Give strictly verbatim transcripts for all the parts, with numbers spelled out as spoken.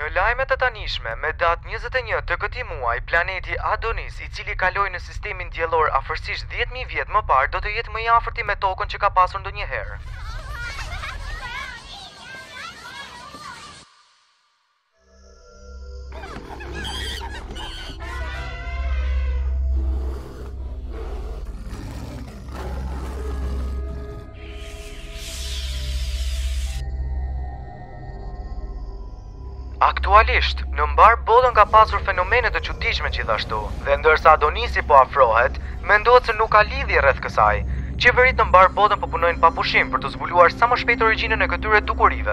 Në lajmet e tanishme, me datë njëzet e një të këtij muaji, planeti Adonis, i cili kaloi në sistemin diellor afërsisht dhjetë mijë vjet më parë, do të jetë më i afërt me tokën që ka pasur ndonjëherë. Aktualisht, në mbar botën ka pasur fenomene të çuditshme gjithashtu, dhe ndërsa Adonisi po afrohet, mendohet se nuk ka lidhje rreth kësaj. Qeveritë në mbar botën po punojnë pa pushim për të zbuluar sa më shpejt origjinën e këtyre dukurive.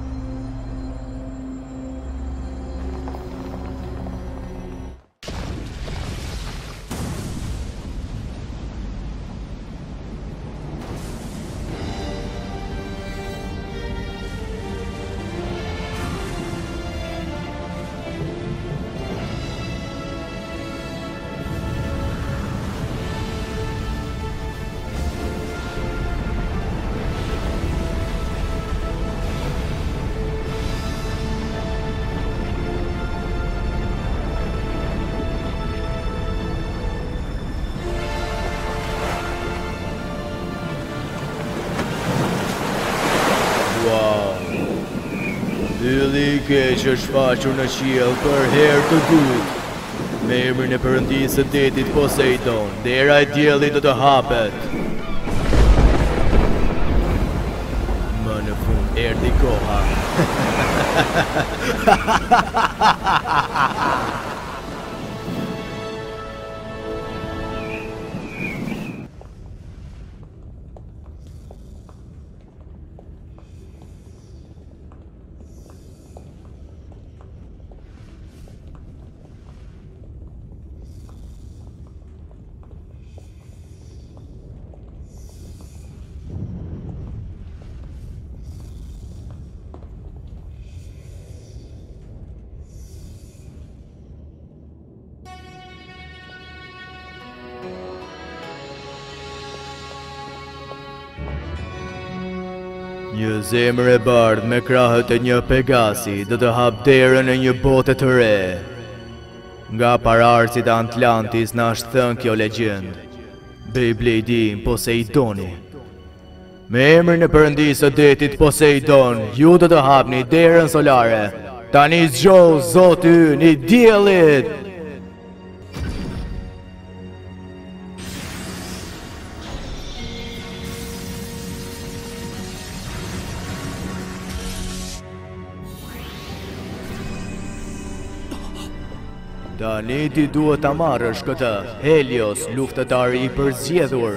Ylli i keq është shfaqur në qiell për herë të dytë. Me emrin e Perëndisë së detit Poseidon, dera e diellit do të hapet. Më në fund erdhi koha. Një zemër e bardhë me krahët e një Pegasi do të hap derën e një bote të re. Nga paraardhësit e Atlantis na është thënë kjo legjend. Beyblade Poseidoni. Me emrin e Perëndisë së detit Poseidon, ju do të hapni derën solare. Tani zgjohu Zoti ynë i diellit. Tani ti duhet ta marrësh këtë, Helios, luftëtari i përzgjedhur.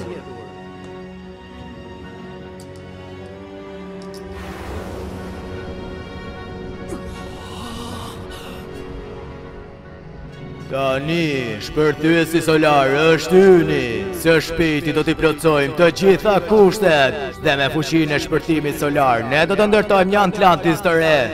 Tani, shpërthyesi solar është yni. Së shpejti do t'i plotësojmë të gjitha kushtet, dhe me fuqinë e shpërtimit solar, ne do të ndërtojmë një Atlantis të re.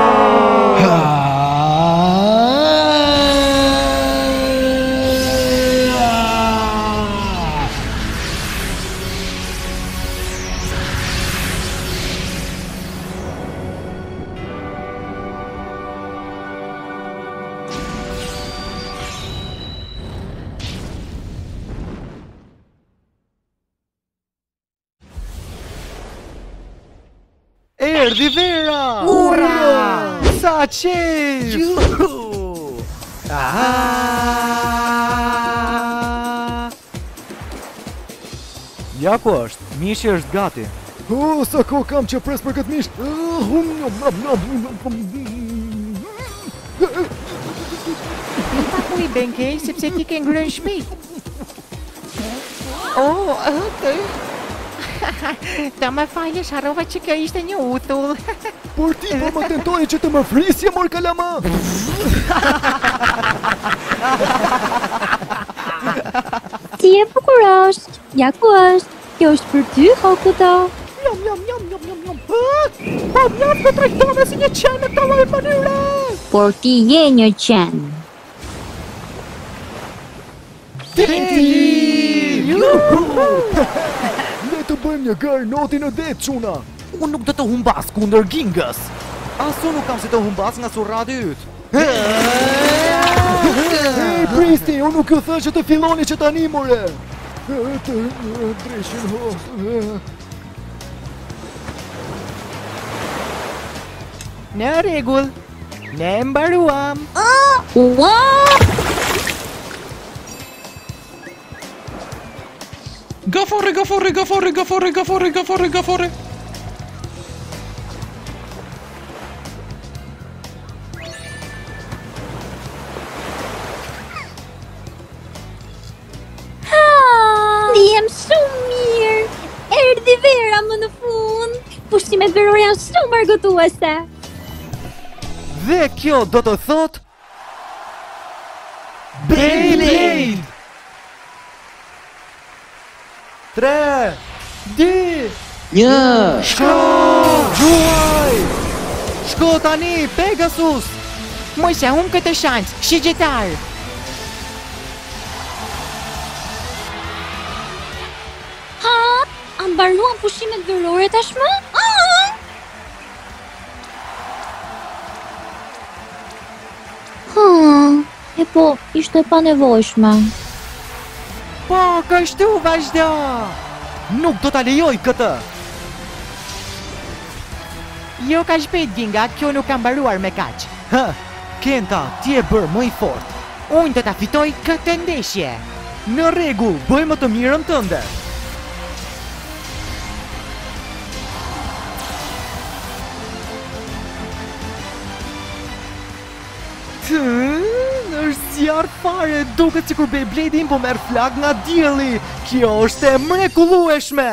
Erdi vera! Ura! Sa qef! Juhu! Aha! Ja ku është, mishi është gati. Oh, sa ko kam që pres për këtë mish. Paku i Benkej, sepse ti ke ngrënë shpejt. Oh, okay. Ta më falësh, harrova që kjo ishte një uthull. Por ti po më tentoje që të më frisje, mor kalama. Ti e bukur është. Ja ku është. Kjo është për ty, Hokuto. Jam, jam, jam, jam, jam, jam. Po mjaft të trajtove si një qenë në këtë lloj mënyre. Por ti je një qenë. Teti! Juhu! Ne të bëjmë një garë noti në det, çuna. Unë nuk do të humbas kundër Gingës. Asu nuk kam si të humbas nga surrati yt. Ej, Pristi, unë nuk ju thë që të filloni që tani, more. Të dreshin ho. Në rregull. Ne mbaruam. Ua! Gafore, gafore, gafore, gafore, gafore, gafore, gafore. Ndihem shumë mirë. Erdhi vera më në fund. Pushtimet verore janë shumë argëtuese. Dhe kjo do të thot Beyblade! Tre, di, Një! shko! Gjuaj! Shko tani, Pegasus! Moj se hum këtë shansë, shigjetar! Ha? A mbaruan pushimet verore tashmë? Ah! Hmm, e po, ishte pa nevojshme. Po, kështu vazhdo! Nuk do ta lejoj këtë! Jo ka shpejt, Ginga, kjo nuk ka mbaruar me kaq. Hë, Kenta, ti e bërë më i fort. Unë do ta fitoj këtë ndeshje. Në rregull, bëj më të mirën tënde. Të, është zjarë fare, duket sikur Beyblade-in po merr flag nga dielli. Kjo është e mrekullueshme.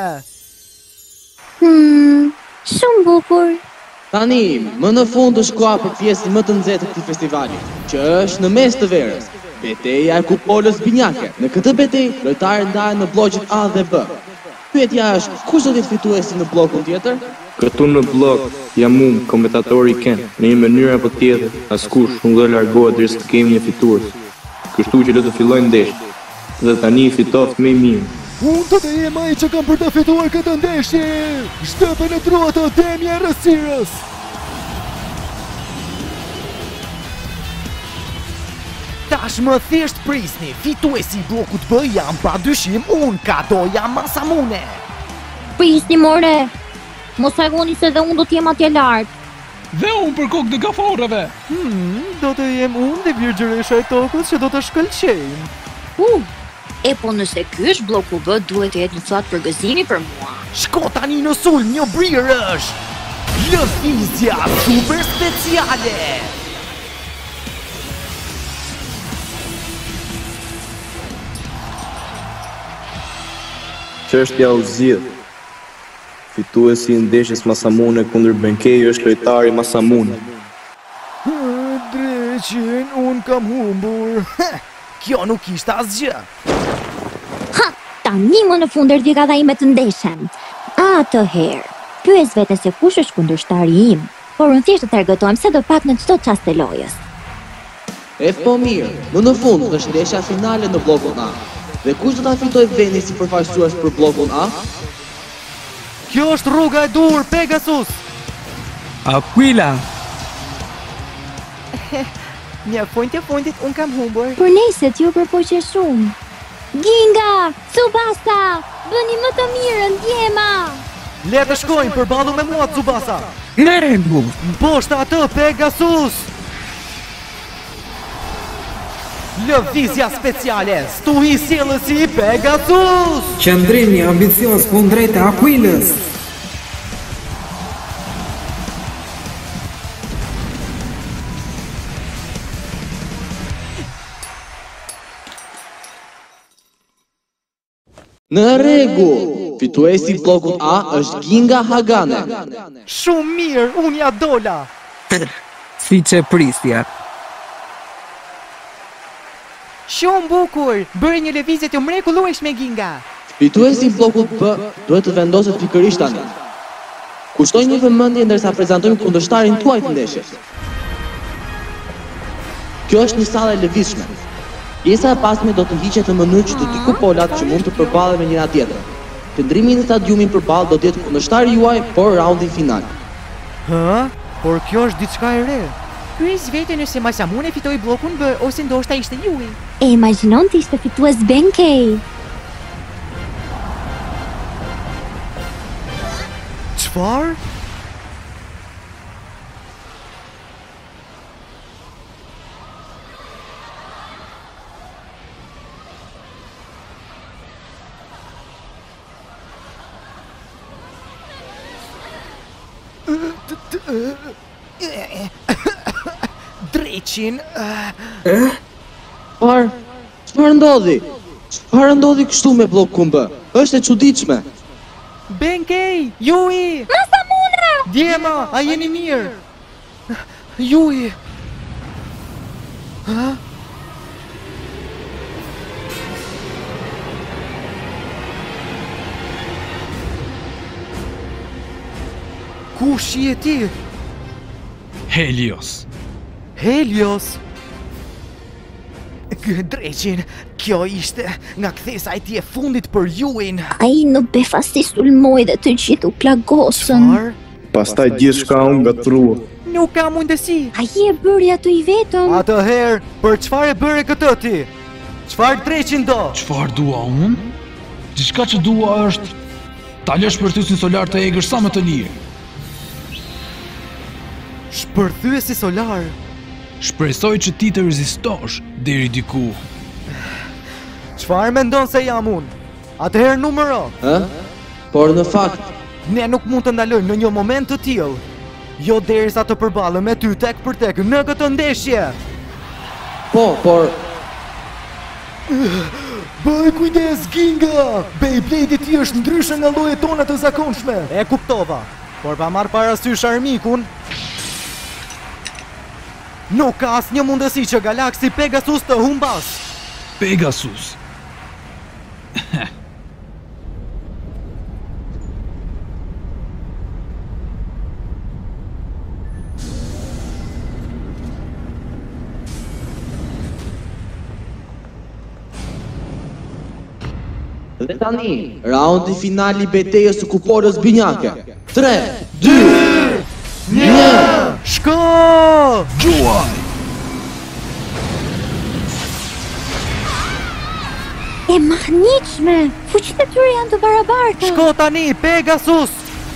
Hmm, shumë bukur. Tani, më në fund është koha për pjesën më të nxehtë të këtij festivali, që është në mes të verës. Betejë e kupolës binjake. Në këtë betejë, lojtarët ndahen në bloqet A dhe B. Pyetja është, kush do të jetë fituesi në bllokun tjetër? Këtu në blok jam unë, komentatori Ken. Në një mënyrë apo tjetër, askush nuk do largohet derisa të kemi një fitues. Kështu që le të fillojmë ndeshjen. Dhe tani fitoft më i mirë. Unë do të jem ai që kam për të fituar këtë ndeshje. Shtëpën e truat të demi e rësirës. Tash më thjesht prisni, fituesi i bllokut B jam pa dyshim unë, Kadoja Masamune. Prisni more. Mos harroni se dhe unë do t'jem atje lart. Dhe unë për kokë të gaforeve. Hmm, do të jem unë dhe virgjëresha e tokës që do të shkëlqejnë. Uh, e po nëse ky është bloku B, duhet të jetë një fat përgëzimi për mua. Shko tani në sul, një brirë është. Lëvizja super speciale. Çështja u zgjidh. Fituesi i ndeshjes Masamune kundër Benkei është lojtari Masamune. Dreqin, unë kam humbur. Kjo nuk ishte asgjë. Ha, tani më në fund erdhi gada ime të ndeshem. Atëherë, pyes veten se kush është kundërshtari im, por unë thjesht të argëtohem se do pak në çdo çast të lojës. E po mirë, më në fund është ndeshja finale në bllokun A. Dhe kush do ta fitojë vendin si përfaqësues për bllokun A? Kjo është rruga e dur, Pegasus. Aquila. Një fund të fundit unë kam humbur. Por nejse t'ju përpoqe shumë. Ginga, Tsubasa, bëni më të mirën, djema. Le të shkojnë përballë me mua, Tsubasa. Në rregull. Mposhta atë, Pegasus. Lëvizja speciale, stuhi sjellësi i Pegasus. Qëndrimi ambicios kundrejt e Aquilës. Në rregull, fituesi i bllokut A është Ginga Hagane. Shumë mirë, unë ja dola. Si që prisja. Shumë bukur, bëri një lëvizje të mrekullueshme Ginga. Fituesi i bllokut B duhet të vendoset pikërisht tani. Kushtoj një vëmendje ndërsa prezantojmë kundërshtarin tuaj të ndeshjes. Kjo është një sallë e lëvizshme. Pjesa e pasme do të hiqet në mënyrë që të dy kupolat që mund të përballen me njëra tjetrën. Qëndrimi në stadiumin përballë do të jetë kundërshtari juaj por raundin final. Hë? Por kjo është diçka e re. Pyes veten nëse Masamune fitoi bllokun B ose ndoshta ishte Yui. E imagjinon të ishte fitues Benkei. Çfarë? Dreqin... Çfarë? Çfarë ndodhi? Çfarë ndodhi kështu me bllokun B? Është e çuditshme. Benkei! Yui! Masamune! Djema, a jeni mirë? Yui! Ha? Kush je ti? Helios. Helios? Dreqin, kjo ishte nga kthesa e tij e fundit për Yuin. Ai në befasi sulmoi dhe të gjithë u plagosën. Çfarë? Pastaj gjithçka u ngatrua. Nuk ka mundësi. Ai e bëri ato i vetëm. Atëherë, për çfarë e bëre këtë ti? Çfarë dreqin do? Çfarë dua unë? Diçka që dua është ta lësh shpërthyesin solar të egër sa më të lirë. Shpërthyesi solar? Shpresoj që ti të rezistosh deri diku. Çfarë mendon se jam unë? Atëherë numëro. Ë? Por në fakt, Ne nuk mund të ndalojmë në një moment të tillë. Jo derisa të përballem me ty tek për tek në këtë ndeshje. po, por Bëj kujdes, Ginga! Beyblade-i ti është ndryshe nga llojet tona të zakonshme. E kuptova, por pa marrë parasysh armikun, nuk ka asnjë mundësi që galaksi Pegasus të humbas. Pegasus. dhe tani, raundi finali i betejës së kupolës binjake. tre, dy, një, shko! Gjuaj! E mahniqme! Fuqitë e tyre janë të barabarta. Shko tani, Pegasus!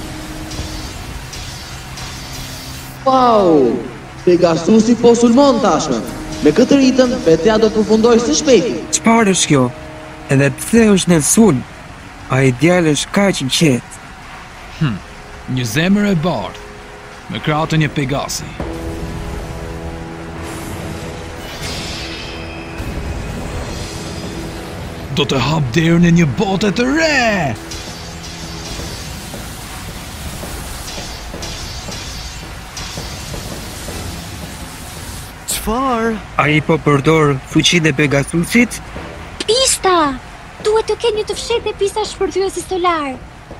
Wow! Pegasusi po sulmon tashme. Me këtë ritëm, betejë do të përfundojë së shpejti. Çfarë është kjo? Edhe pse është në sulm, ai djalë është kaq i qetë. Hm, një zemër e bardhë, me krahën e Pegasi. Do të hap derën e një bote të re! Çfarë? Ai po përdor fuqinë e Pegasusit? Pista! Duhet të ketë një të fshehtë pista shpërthyesi solar.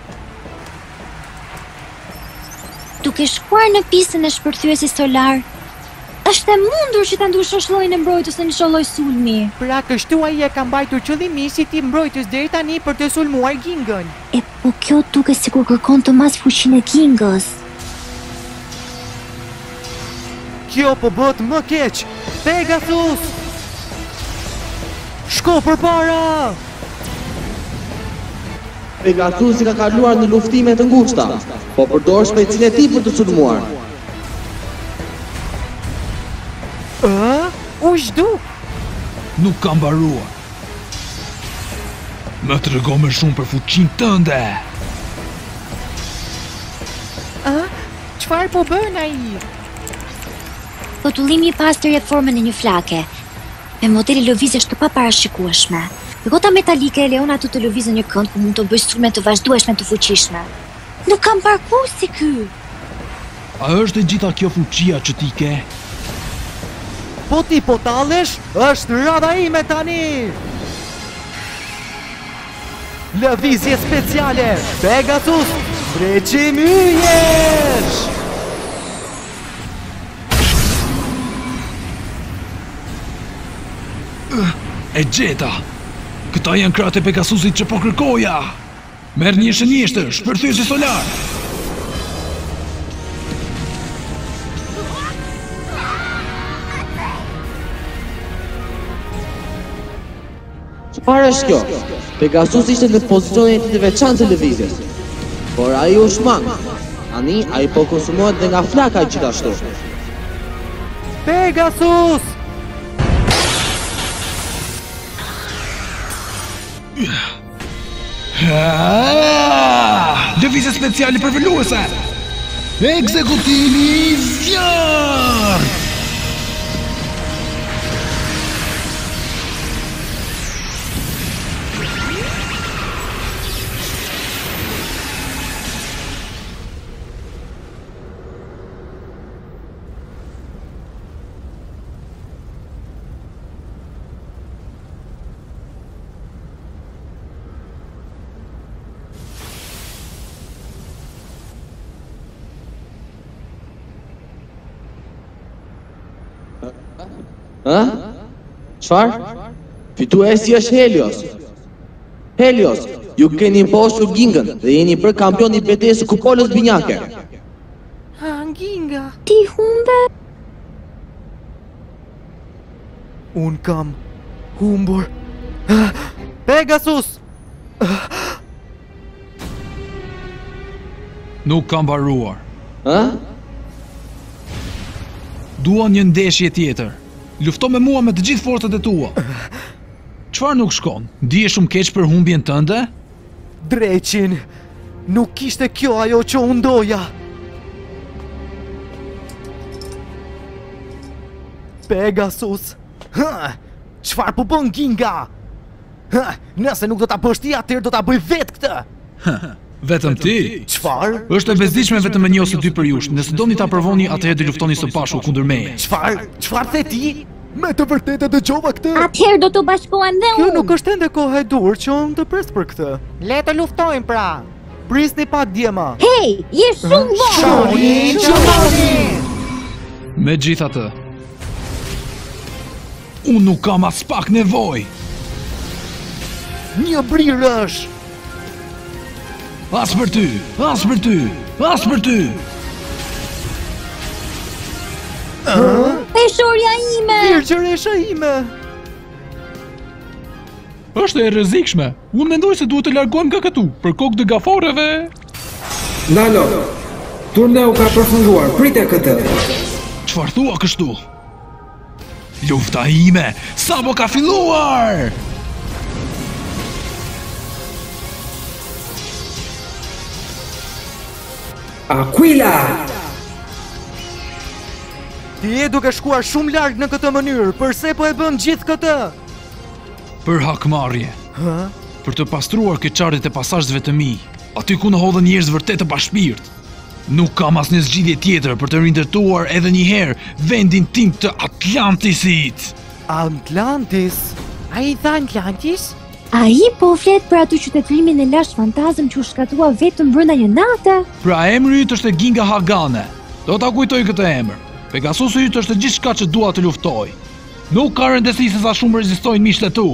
Duke shkuar në pistën e shpërthyesit solar, është e mundur që ta ndryshosh llojin e mbrojtës në një lloj sulmi. Pra kështu ai e ka mbajtur qëllimisht si ti mbrojtës deri tani për të sulmuar Gingën. E po kjo duket sikur kërkon të mas fuqinë e Gingës. Kjo po bëhet më keq. Pegasus! Shko përpara! Pegasusi ka kaluar në luftime të ngushta, po përdor shpejtësinë e tij për të sulmuar. Ë? U zhdu? Nuk ka mbaruar. Më trego më shumë për fuqinë tënde. Ë? Çfarë po bën ai? Rrotullimi i pastër jep formën e një flake, me modeli lëvizjesh të paparashikueshme. Gota metalike e lejon atë të lëvizë një kënd ku mund të bëjë sulme të vazhdueshme të fuqishme. Nuk kam parkur si ky. A është e gjitha kjo fuqia që ti ke? Po ti po tallesh, është rradha ime tani! Lëvizje speciale, Pegasus, breqim yjesh! E gjeta! Këta janë krahët e Pegasusit që po kërkoja! Merr një shënjeshtër, shpërthyesi solar! Çfarë është kjo? Pegasus ishte në pozicionin e tij të veçantë të lëvizjes. Por ai u shmang. Tani ai po konsumohet dhe nga flaka gjithashtu. Pegasus! Lëvizje speciale përvoluese! Ekzekutivi i zjarrt! Ha? Çfarë? Fituesi është Helios. Helios, ju keni imposhtur Gingën dhe jeni bërë kampion i betejës së kupolës binjake. Ha, Ginga. Ti humbe? Un kam humbur. Pegasus! Nuk kam mbaruar. Ha? Dua një ndeshje tjetër. Lufto me mua me të gjithë forcat e tua. Çfarë nuk shkon? Ndihesh shumë keq për humbjen tënde? Dreqin, nuk ishte kjo ajo që unë doja. Pegasus. Ha, çfarë po bën Ginga? Ha, nëse nuk do ta bësh ti, atëherë do ta bëj vetë këtë. Vetëm ti? Çfarë? Është e bezdishme vetëm me një ose dy për jush. Nëse doni ta provoni, atëherë do luftoni së bashku kundër meje. Çfarë? Çfarë the ti? Me të vërtetë dëgjova këtë. Atëherë do të bashkohen dhe Kjo unë. nuk është ende koha e dur që unë të pres për këtë. Le të luftojmë pra. Prisni pak djema. Hej, je shumë vonë. Shonin Shonin! Megjithatë, unë nuk kam as pak nevojë. Një brirë është. As për ty, as për ty, as për ty. Peshorja ime. Virgjëresha ime. Është e rrezikshme. Unë mendoj se duhet të largohem nga këtu për kokë të gaforeve. Nalo, turneu ka përfunduar, prite këtë. Çfarë thua kështu? Lufta ime sapo ka filluar. Aquila! Ti je duke shkuar shumë larg në këtë mënyrë. Përse po e bën gjithë këtë? Për hakmarrje. Ha? Për të pastruar keqardhjet e pasazheve të mi, aty ku në hodhen njerëz vërtet të pashpirt. Nuk kam asnjë zgjidhje tjetër për të rindërtuar edhe një herë vendin tim të Atlantisit. Atlantis? A i tha Atlantis? A i po flet për aty qytetrimin e lash fantazëm që u shkatua vetëm brenda një nate? Pra emri yt është Ginga Hagane. Do ta kujtoj këtë emër. Pegasusi yt është gjithçka që dua të luftoj. Nuk ka rëndësi se sa shumë rezistojnë miqtë tu.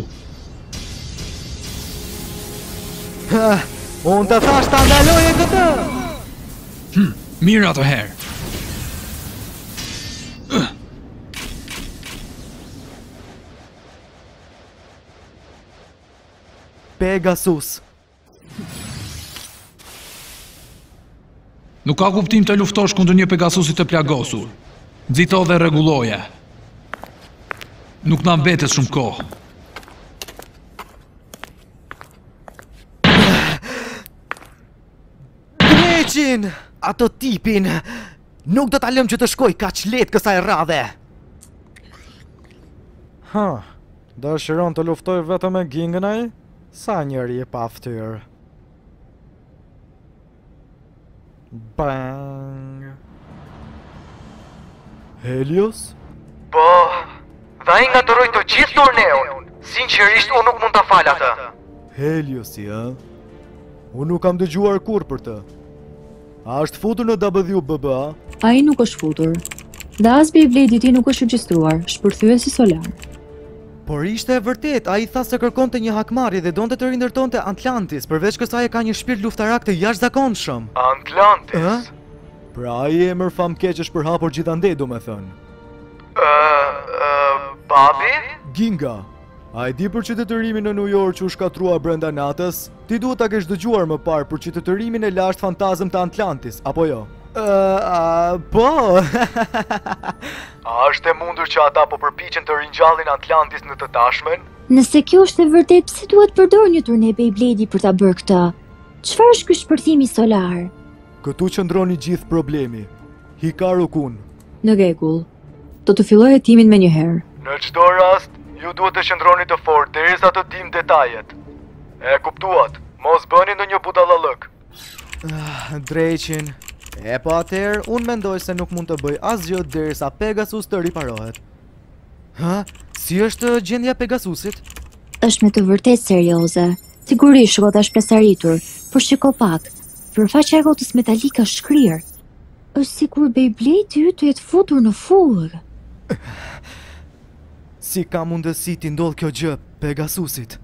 Ha, unë të thash ta ndaloje këtë. Hm, mirë atëherë. Pegasus. Nuk ka kuptim të luftosh kundër një Pegasusi të plagosur. Nxito dhe rregulloje. Nuk na mbetet shumë kohë. Dreqin! Ato tipin! Nuk do ta lëm që të shkoj kaq lehtë kësaj radhe. Ha, dëshiron të luftoj vetëm me Gingën ai? Sa njëri e pa ftyrë. Bang. Helios? Po, dhe ai ngaturoi të gjithë turneun. Sinqerisht unë nuk mund ta fal atë. Heliosi, a? Unë nuk kam dëgjuar kur për të. A është futur në W B B, a? Ai nuk është futur. Dhe as Beyblade i tij nuk është regjistruar, shpërthyesi solar. Por ishte e vërtet, a i tha se kërkonte një hakmarrje dhe donte të rindërtonte Atlantis, përveç kësaj e ka një shpirt luftarak të jashtëzakonshëm. Atlantis? Ë? Pra ai emër famkeq është përhapur gjithandej, domethënë. Ë, ë, babi? Ginga. A e di për qytetërimin në New York që u shkatrua brenda natës? Ti duhet ta kesh dëgjuar më parë për qytetërimin e lashtë fantazëm të Atlantis, apo jo? Uh, po. A është e mundur që ata po përpiqen të ringjallin Atlantis në të tashmen? Nëse kjo është e vërtet, pse duhet përdor një turne Beyblade për ta bërë këtë? Çfarë është ky shpërthimi solar? Këtu qëndroni gjithë problemi. Hikaru Kun. Në rregull. Do të filloj hetimin menjëherë. Në çdo rast, ju duhet të qëndroni të fortë derisa të dim detajet. E kuptuat, mos bëni ndonjë budallallëk. Ah, dreqin. E po atëherë, unë mendoj se nuk mund të bëj asgjë derisa Pegasus të riparohet. Ha? Si është gjendja Pegasusit? Është me të vërtet serioze. Sigurisht rrota është plesaritur, por shiko pak. Përfaqja e rrotës metalike është shkrirë. Është sikur Beyblade yt të jetë futur në furrë. Si ka mundësi t'i ndodh kjo gjë Pegasusit?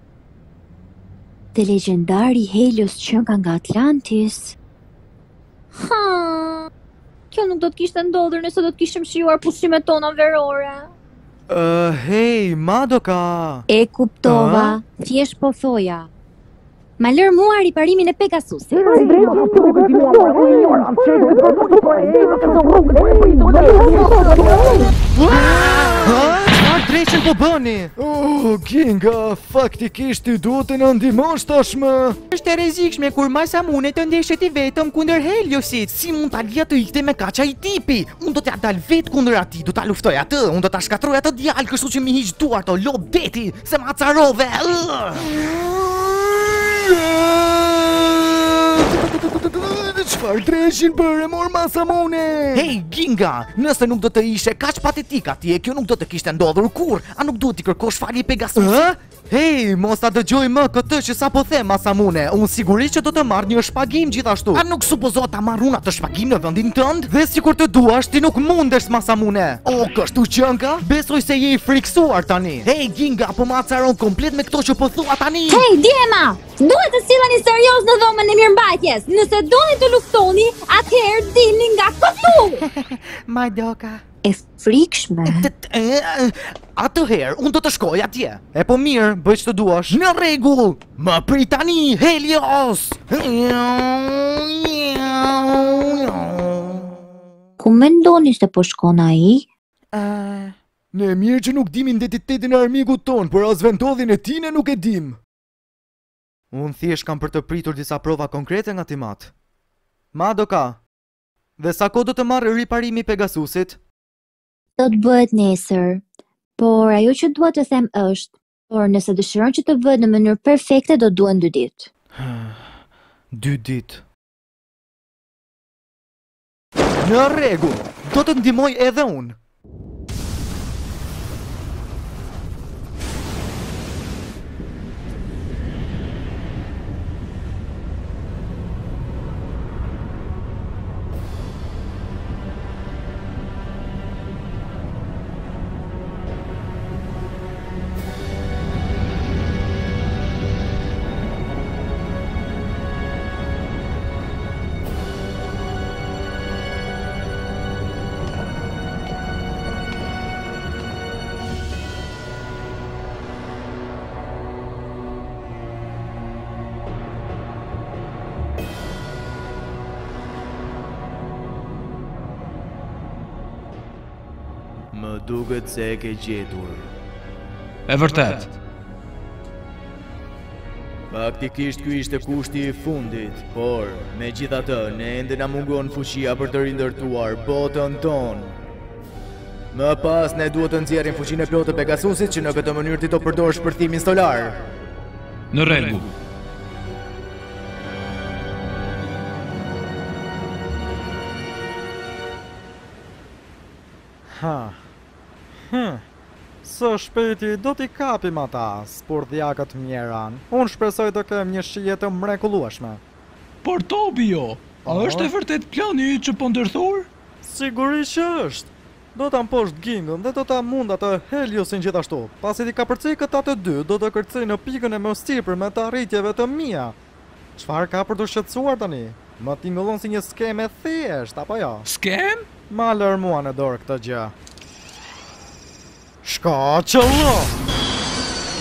Te legjendari Helios që nga Atlantis. Ha, kjo nuk do të kishte ndodhur nëse do të kishim shijuar pushimet tona verore. Uh, hej, Madoka! E kuptova, thjesht po thoja. Ma lër mua riparimin e Pegasusit. Çfarë dreqin po bëni? Oh, Ginga, faktikisht ti duhet të na ndihmosh tashmë. Është e rrezikshme kur Masamune të ndeshet i vetëm kundër Heliosit. Si mund ta lija të ikte me kaç ai tipi? Unë do t'ja dal vet kundër atij, do ta luftoj atë, unë do ta shkatroj atë djalë, kështu që mi hiq duart o lop deti, se ma carove. Çfarë dreqin bëre mor Masamune? Hej, Ginga, nëse nuk do të ishe kaq patetik atje, kjo nuk do të kishte ndodhur kurr. A nuk duhet t'i kërkosh falje Pegasusit? Hej, mos ta dëgjoj më këtë që sa po them Masamune. Unë sigurisht që do të marr një shpagim gjithashtu. A nuk supozohet ta marr unë atë shpagim në vendin tënd? Dhe sikur të duash, ti nuk mundesh Masamune. O, kështu qënka? Besoj se je i friksuar tani. Hej, Ginga, po ma acaron komplet me këto që po thua tani. Hej, Diema! Duhet të silleni serioz në dhomën e mirëmbajtjes. Nëse doni të luftoni, atëherë dilni nga këtu. Madoka. E frikshme. Atëherë, unë do të shkoj atje. E po mirë, bëj që të duash. Në rregull. Më prit tani, Helios. Ku mendoni se po shkon ai? Uh... Ne mirë që nuk dim identitetin e armikut ton, por as vendodhin e tij ne nuk e dim. Unë thjesht kam për të pritur disa prova konkrete nga Timat. Madoka, dhe sa kohë do të marrë riparimi Pegasusit? Do të bëhet nesër, por ajo që dua të them është, por nëse dëshiron që të bëhet në mënyrë perfekte do duhen dy ditë. Dy ditë. Në rregull, do të ndihmoj edhe unë. Më duket se e ke gjetur. E vërtet. Faktikisht ky ishte kushti i fundit, por megjithatë ne ende na mungon fuqia për të rindërtuar botën tonë. Më pas ne duhet të nxjerrim fuqinë e plotë të Pegasusit që në këtë mënyrë ti do përdor shpërthimin solar. Në rregull. Ha. Hm. Së shpejti do t'i kapim ata, spurdhjakët mjeran. Unë shpresoj të kem një shije të mrekullueshme. Por Tobio, a është e vërtet plani yt që po ndërthur? Sigurisht që është. Do ta mposht Gingën dhe do ta mund atë Heliosin gjithashtu. Pasi ti ka përcej këta të dy, do të kërcej në pikën e më sipër me të arritjeve të mia. Çfarë ka për të shqetësuar tani? Më tingëllon si një skemë e thjesht, apo jo? Skem? Ma lër mua në dorë këtë gjë. Shka qëllo!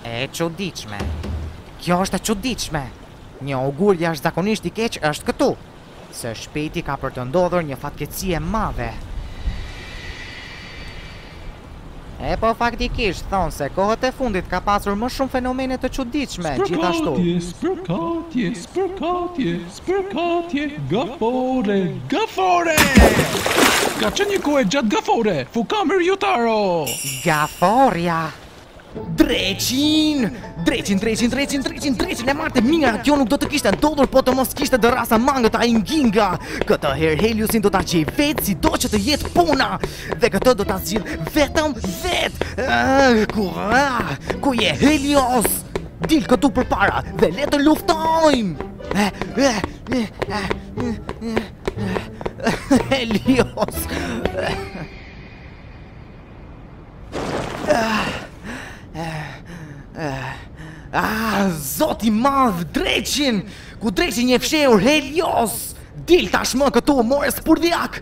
E çuditshme. Kjo është e çuditshme. Një augur jashtëzakonisht i keq është këtu. Së shpejti ka për të ndodhur një fatkeqësi e madhe. E po faktikisht thonë se kohët e fundit ka pasur më shumë fenomene të çuditshme gjithashtu. Spërkatje, spërkatje, spërkatje, gafore, gafore! Ka qenë një kohë gjatë gafore, fukamer jutaro! Gaforia! Dreqin! Dreqin, dreqin, dreqin, dreqin, dreqin e marte mira, kjo nuk do të kishte ndodhur po të mos kishte dë rasa mangët a inginga. Këtë herë Heliusin do ta qej vetë si do që të jetë puna. Dhe këtë do ta zgjidh vetëm vetë. Ah, ku, ah, ku je Helios? Dil këtu përpara dhe le të luftojmë. Helios. Ah, zoti madh, dreqin! Ku dreqin një fshehur Helios! Dil tashmë këtu, more spurdhjak!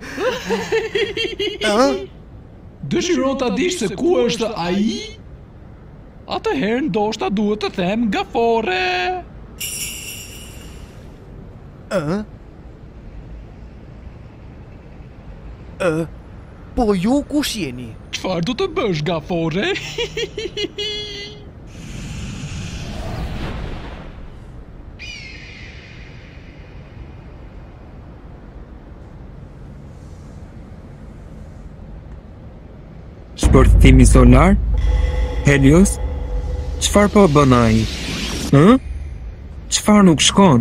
Dëshiron ta dish se ku është ai? Atëherë ndoshta duhet të them gafore. Ë? Ë? Po ju kush jeni? Çfarë do të bësh gafore? Shpërthimi solar? Helios? Çfarë po bën ai? Ë? Çfarë nuk shkon?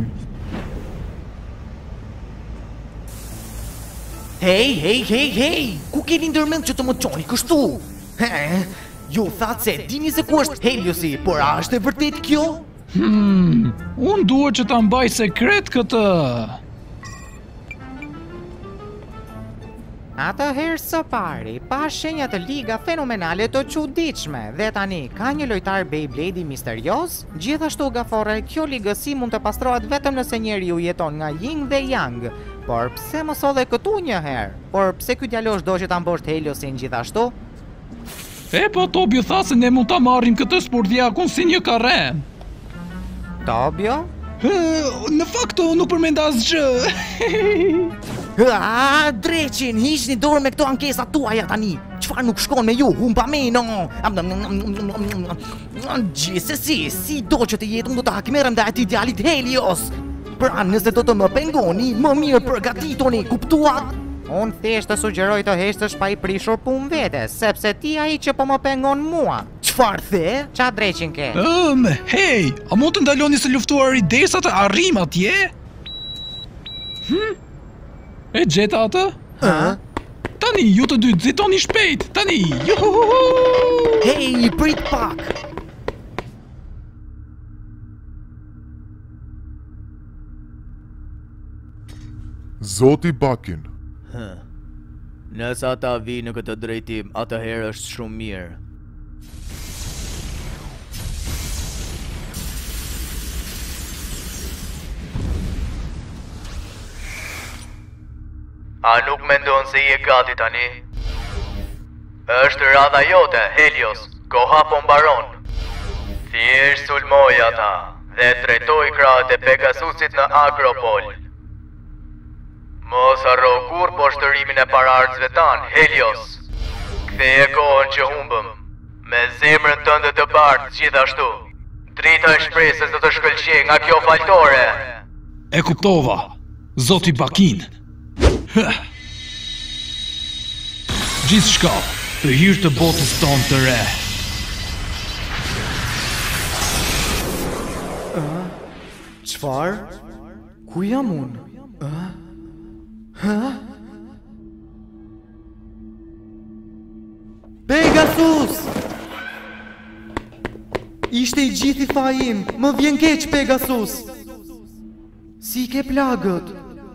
Hej, hej, hej, hej! Ku keni ndërmend që të më çoni kështu? He? Ju thatë se dini se ku është Heliosi, por a është e vërtet kjo? Hmm, unë duhet që ta mbaj sekret këtë. Atëherë së pari, pa shenja të liga fenomenale të çuditshme, dhe tani ka një lojtar Beyblade misterios? Gjithashtu gafore, kjo ligësi mund të pastrohet vetëm nëse njeriu jeton nga yin dhe yang. Por pse mos edhe këtu një herë? Por pse ky djalosh do që ta mbosh Heliosin gjithashtu? E po Tobio tha se ne mund ta marrim këtë spurdhjakun si një karren. Tobio? Në fakto nuk përmenda asgjë. Ah, dreqin, hiqni dorë me këto ankesat tuaja tani. Çfarë nuk shkon me ju, humba me no. Gjithsesi, si do që të jetë, unë do të hakmerrem ndaj atij djalit Helios. Pra, nëse do të më pengoni, më mirë përgatitoni, kuptuat? Unë thjesht të sugjeroj të heshtësh pa i prishur punë vetes, sepse ti ai që po më pengon mua. Çfarë the? Qa dreqin ke? Ëm, hey, a mund të ndaloni se luftuari derisa të arrim atje? Hm? E gjeta atë? Ha? Tani, ju të dy nxitoni shpejt, tani! Juhuhuhu! Hej, prit pak! Zoti Bakin. Hë. Nëse ata vi në këtë drejtim, atëherë është shumë mirë. A nuk mendon se i e gati tani? Është radha jote, Helios, koha po mbaron. Thjesht sulmoj ata dhe drejtoj krahët e Pegasusit në Akropol. Mos harro kur poshtërimin e paraardhësve tan, Helios. Ktheje kohën që humbëm, me zemrën tënde të bardhë gjithashtu. Drita e shpresës do të shkëlqej nga kjo faltore. E kuptova, Zoti Bakin. Gjithçka për hir të botës tonë të re. Çfarë? Ku jam unë? Ë? Hë? Pegasus! Ishte i gjithi fajim, më vjen keq Pegasus. Si ke plagët?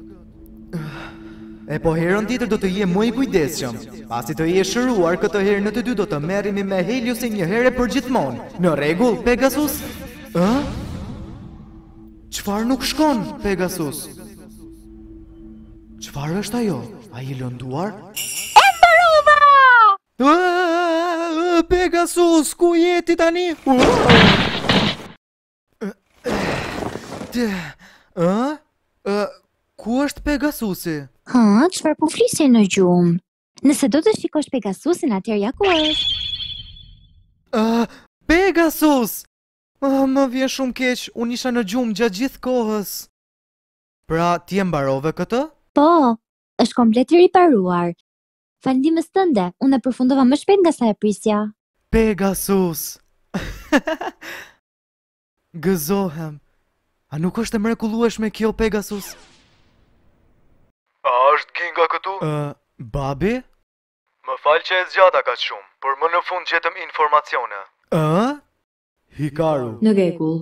E po herën tjetër do të jem më i kujdesshëm. Pasi të je shëruar, këtë herë në të dy do të merremi me Heliosin një herë për gjithmonë. Në rregull, Pegasus? Ë? Çfarë nuk shkon, Pegasus? Çfarë është ajo? A i lënduar? E mbarova! Pegasus, ku jeti tani? Ë? Ku është Pegasusi? Ha, çfarë po flisin në gjumë? Nëse do të shikosh Pegasusin, atëherë ja ku është. Uh, Pegasus! Uh, më vjen shumë keq, unë isha në gjumë gjatë gjithë kohës. Pra, ti e mbarove këtë? Po, është komplet i riparuar. Falëndimes tënde, unë e përfundova më shpejt nga sa e prisja. Pegasus! Gëzohem. A nuk është e mrekullueshme kjo, Pegasus? A është Ginga këtu? Uh, babi? Më falë që e zgjata ka shumë, por më në fund gjetëm informacione. Ë? Hikaru. Në rregull.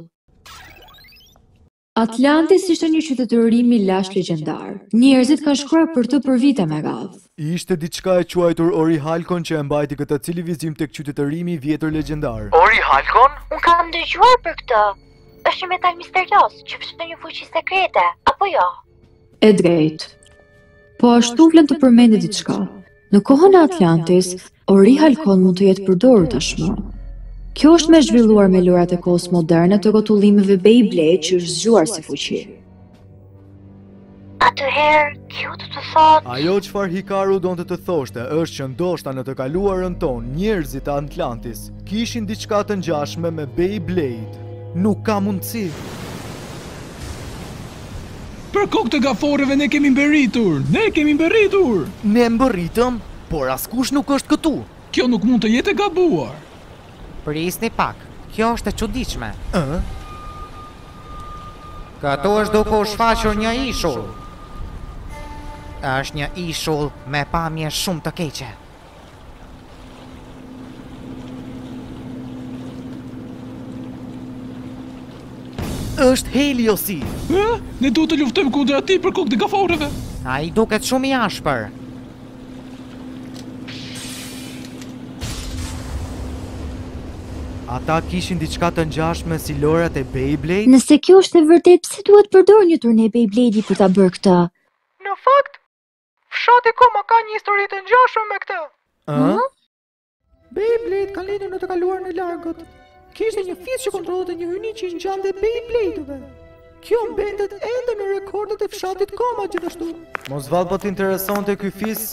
Atlantis ishte një qytetërim i lash legjendar. Njerëzit kanë shkruar për të për vite me radhë. Ishte diçka e quajtur Orihalkon që e mbajti këtë civilizim tek qytetërimi i vjetër legjendar. Orihalkon? Unë kam dëgjuar për këtë. Është një metal misterios që fshon një fuqi sekrete, apo jo? E drejtë. Po ashtu vlen të përmendet diçka. Në kohën e Atlantis, Orihalkon mund të jetë përdorur tashmë. Kjo është me zhvilluar me lorat e kohës moderne të rrotullimeve Beyblade që është zgjuar si fuqi. Atëherë, kjo do të thotë... Ajo çfarë Hikaru donte të thoshte është që ndoshta në të kaluarën tonë njerëzit e Atlantis kishin diçka të ngjashme me Beyblade. Nuk ka mundësi. Për kokë të gaforeve ne kemi mbërritur, ne kemi mbërritur. Ne mbërritëm, por askush nuk është këtu. Kjo nuk mund të jetë e gabuar. Prisni pak, kjo është e çuditshme. Ë? Këtu është duke u shfaqur një ishull. Është një ishull me pamje shumë të keqe. Është Heliosi. Ë? Ne duhet të luftojmë kundër atij për kokë të gaforeve. Ai duket shumë i ashpër. Ata kishin diçka të ngjashme si lorat e Beyblade? Nëse kjo është e vërtet, pse duhet përdor një turne Beyblade për ta bërë këtë? Në fakt, fshati Koma ka një histori të ngjashme me këtë. Ë? Beyblade ka lindur në të kaluarën e largët. Kishte një fis që kontrollonte një hyni që i ngjante Beybladeve. Kjo mbetet ende në rekordet e fshatit Koma gjithashtu. Mos vallë po të interesonte ky fis.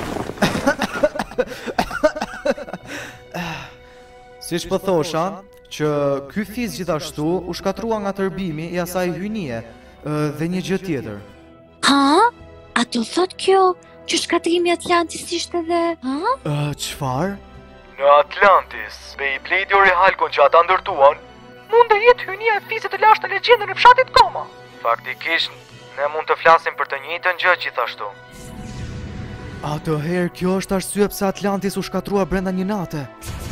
Siç po thosha, që ky fis gjithashtu u shkatrua nga tërbimi i asaj hynie dhe një gjë tjetër. Ha? A të thot kjo që shkatrimi Atlantis ishte dhe... Ha? Uh, qfar? Në Atlantis, Beyblade Orihalkon që ata ndërtuan, mund të jetë hynia e fisit të lashtë të legjendën e fshatit Koma. Faktikisht, ne mund të flasim për të njëjtën gjë gjithashtu. Atëherë kjo është arsye pse Atlantis u shkatrua brenda një nate.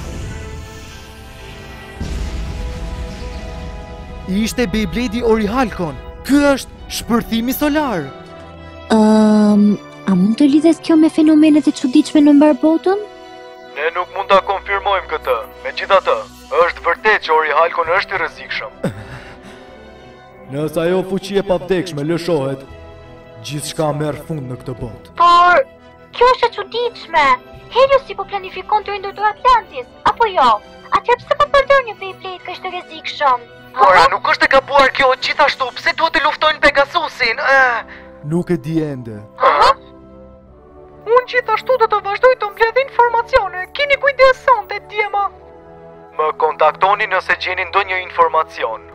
Ishte Beyblade Orihalkon. Ky është shpërthimi solar. Um, a mund të lidhet kjo me fenomenet e çuditshme në mbar botën? Ne nuk mund ta konfirmojmë këtë. Megjithatë, është vërtet që Orihalkon është i rrezikshëm. Nëse ajo fuqi e pavdekshme lëshohet, gjithçka merr fund në këtë botë. Por, kjo është e çuditshme. Heliosi po planifikon të rindërtojë Atlantis, apo jo? Atëherë pse po përdor një Beyblade kaq të rrezikshëm? Por a nuk është e gabuar kjo gjithashtu? Pse duhet të luftojnë Pegasusin? Eh? Nuk e di ende. Ha? Unë gjithashtu do të vazhdoj të mbledh informacione. Keni kujdes sonte, djema. Më kontaktoni nëse gjeni ndonjë informacion.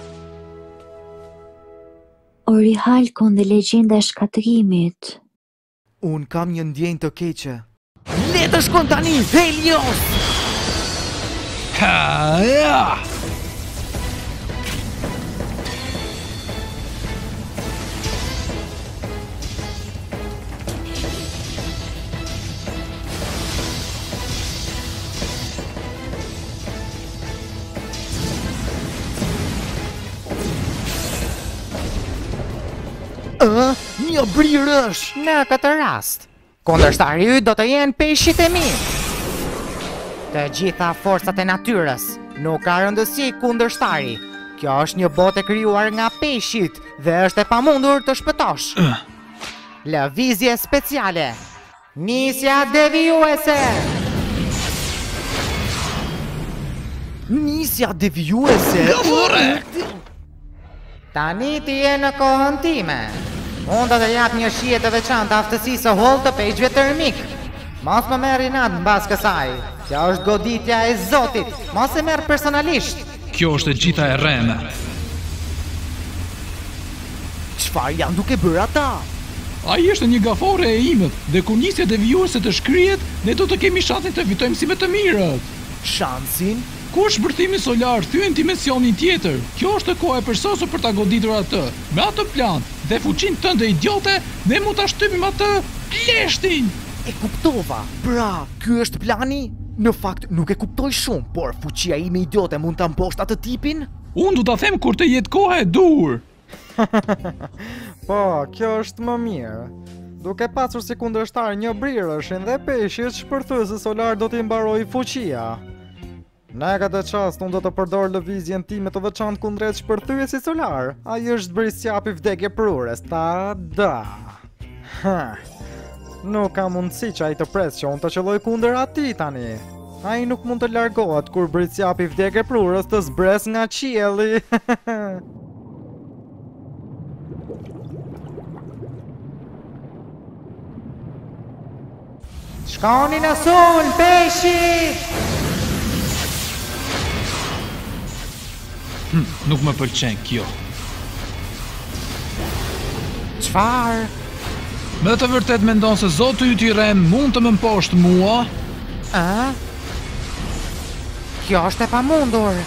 Orihalkon dhe legjenda e shkatrimit. Un kam një ndjenjë të keqe. Le të shkon tani, Helios! Ha, ja! Ë, një brirësh. Në këtë rast, kundërshtari yt do të jenë peshqit e mi. Të gjitha forcat e natyrës, nuk ka rëndësi kundërshtari. Kjo është një botë e krijuar nga peshqit dhe është e pamundur të shpëtosh. Lëvizje speciale. Nisja devijuese. Nisja devijuese. Gafore! Tani ti je në kohën time. Unë do të jap një shije të veçantë aftësisë së hollë të pejgjve termik. Mos më merr inat mbas kësaj. Kjo është goditja e Zotit. Mos e merr personalisht. Kjo është e gjitha e rreme. Çfarë janë duke bërë ata? Ai është një gafore e imët, dhe kur nisja devijuese të shkrihet, ne do të kemi shansin të fitojmë si me të mirët. Shansin? Kur shpërthimi solar thyen dimensionin tjetër, kjo është koha e përsosur për ta goditur atë. Me atë plan dhe fuqinë tënde idiote, ne mund ta shtypim atë leshtin. E kuptova. Pra, ky është plani? Në fakt nuk e kuptoj shumë, por fuqia ime idiote mund ta mposht atë tipin? Unë do ta them kur të jetë koha e dur. Po, kjo është më mirë. Duke pasur si kundërshtar një brirëshin dhe peshit, shpërthyesi solar do t'i mbaroj fuqia. Në këtë çast unë do të përdor lëvizjen time të veçantë kundrejt shpërthyesit solar. Ai është brisqapi vdekje prurës. Ta da. Ha. Nuk ka mundësi që ai të presë që unë të qelloj kundër atij tani. Ai nuk mund të largohet kur brisqapi vdekje prurës të zbres nga qielli. Shkoni në sul, peshi! Hm, nuk më pëlqen kjo. Çfarë? Me të vërtet mendon se Zoti yt i rrem mund të më mposht mua? A? Kjo është e pamundur.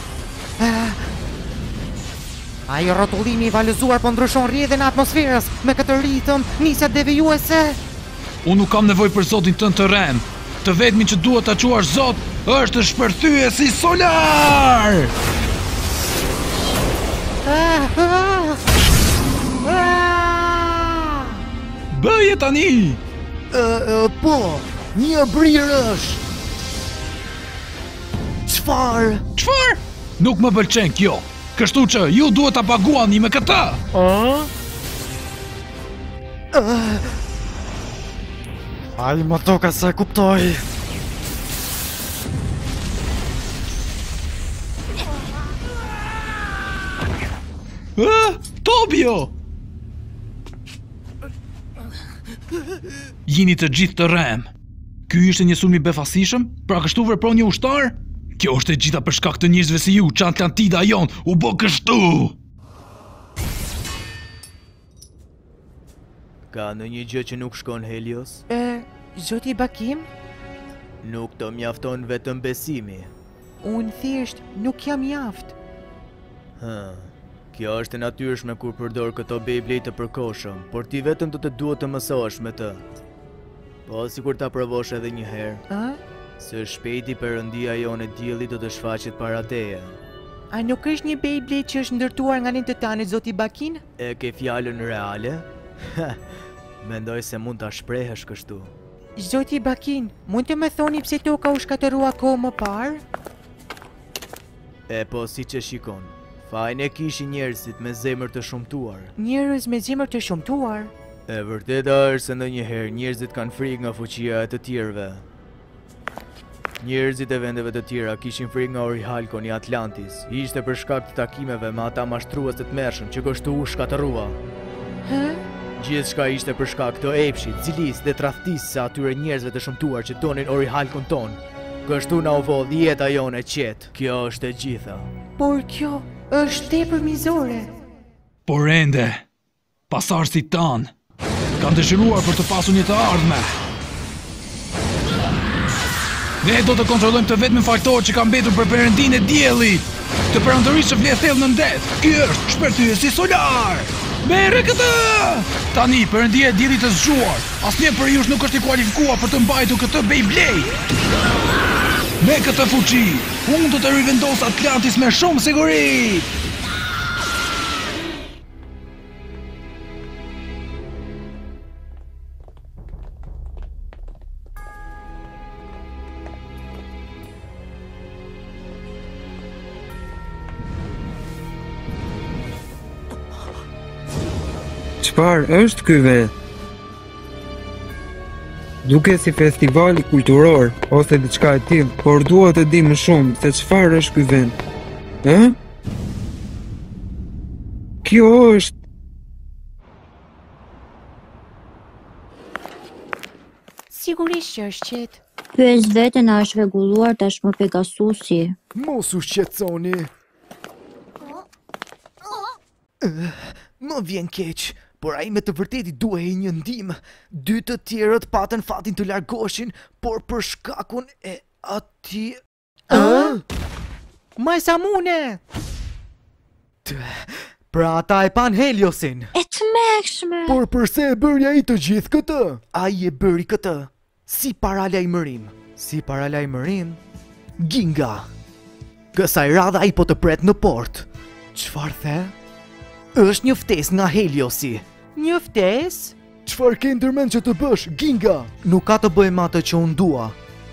Ai rrotullimi i valëzuar po ndryshon rrjedhën e atmosferës. Me këtë ritëm, nisja devijuese. Unë nuk kam nevojë për Zotin tënd të rrem. Të vetmi që duhet ta quash Zot është shpërthyesi solar. Ah, ah, ah. Bëje tani. Ë, uh, uh, po, një brirësh. Çfarë? Çfarë? Nuk më pëlqen kjo. Kështu që ju duhet ta paguani me këtë. Ë? Uh, Ai më toka se kuptoj. Ah, Tobio! Jini të gjithë të rrem. Ky ishte një sulm i befasishëm, pra kështu vepron një ushtar? Kjo është e gjitha për shkak të njerëzve si ju, që Atlantida jon u bë kështu. Ka në një gjë që nuk shkon, Helios? E, Zoti Bakim? Nuk të mjafton vetëm besimi. Unë thjesht nuk jam mjaft. Hë, kjo është e natyrshme kur përdor këto Beyblade të përkohshëm, por ti vetëm do të duhet të mësohesh me të. Po sikur ta provosh edhe një herë. A? Së shpejti perëndia jone dielli do të shfaqet para teje. A nuk është një Beyblade që është ndërtuar nga një Titanit, Zoti Bakin? E ke fjalën reale? Mendoj se mund ta shprehësh kështu. Zoti Bakin, mund të më thoni pse toka u shkatërrua kohë më parë? E po si që shikon, fajin e kishin njerëzit me zemër të shumtuar. Njerëz me zemër të shumtuar? E vërteta është se ndonjëherë njerëzit kanë frikë nga fuqia e të tjerëve. Njerëzit e vendeve të tjera kishin frikë nga Orichalcon i Atlantis. Ishte për shkak të takimeve me ata mashtrues të tmerrshëm që kështu u shkatërrua. Hë? Gjithçka ishte për shkak të epshit, cilis dhe tradhtisë së atyre njerëzve të shëmtuar që donin Orichalcon ton. Kështu na u vodh jeta jone qetë. Kjo është e gjitha. Por kjo është tepër mizore. Por ende, pasardhësit tan kanë dëshiruar për të pasur një të ardhme. Ne do të kontrollojmë të vetmin faktor që ka mbetur për perëndinë e diellit, të perëndërisë që vlen thellë në ndet. Ky është shpërthyesi solar. Merre këtë! Tani perëndia e diellit të zgjuar. Asnjë për jush nuk është i kualifikuar për të mbajtur këtë Beyblade. Me këtë fuqi, unë do të rivendos Atlantis me shumë siguri. Çfarë është ky ve? Duke si festivali kulturor ose diçka e tillë, por dua të di më shumë se çfarë është ky vend. Ë? Kjo është Sigurisht që është qetë. Pyes veten a është rregulluar tashmë Pegasusi. Mos u shqetësoni. Më vjen keq, por ai me të vërtetë duhej një ndihmë. Dy të tjerët patën fatin të largoshin, por për shkakun e atij. Ë? Majsamune! Pra ata e pan Heliosin. E të mekshme. Por përse e bëri ai të gjithë këtë? Ai e bëri këtë si paralajmërim. Si paralajmërim? Ginga. Kësaj radhe ai po të pret në port. Çfarë the? Është një ftesë nga Heliosi. Një ftesë? Çfarë ke ndërmend që të bësh, Ginga? Nuk ka të bëjmë atë që unë dua.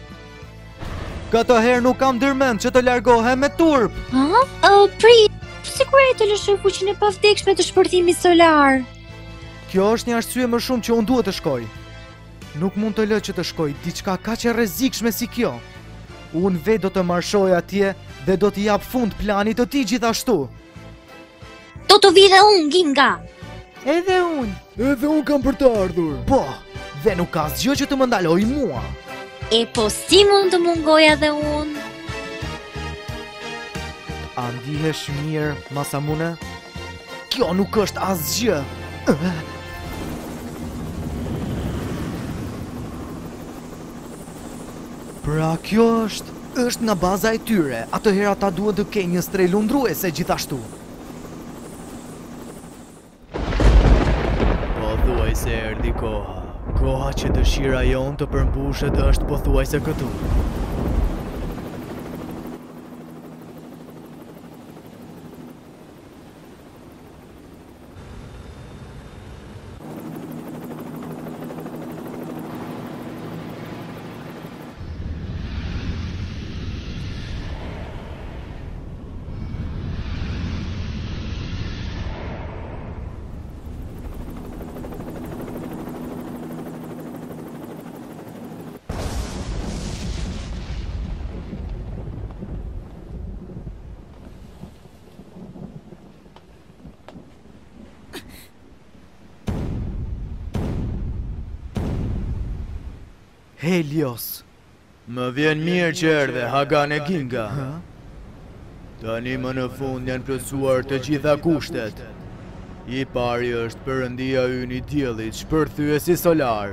Këtë herë nuk kam ndërmend që të largohem me turp. Ha? Uh, pri, sigurisht të lëshoj fuqinë e pavdekshme të shpërthimit solar. Kjo është një arsye më shumë që unë duhet të shkoj. Nuk mund të lë që të shkoj diçka kaq e rrezikshme si kjo. Unë vetë do të marshoj atje dhe do t'i jap fund planit të tij gjithashtu. Do të vi dhe unë, Ginga. Edhe unë. Edhe unë kam për të ardhur. Po, dhe nuk ka asgjë që të më ndaloj mua. E po si mund të mungoja dhe unë? A ndihesh mirë, Masamune? Kjo nuk është asgjë. Pra kjo është, është nga baza e tyre. Atëherë ata duhet të kenë një strelë lundruese gjithashtu. Pothuajse erdhi koha. Koha që dëshira jonë të përmbushet është pothuajse këtu. Helios. Më vjen mirë që erdhe, Hagan e Ginga. Tani më në fund janë plotësuar të gjitha kushtet. I pari është Perëndia ynë i diellit, shpërthyesi solar.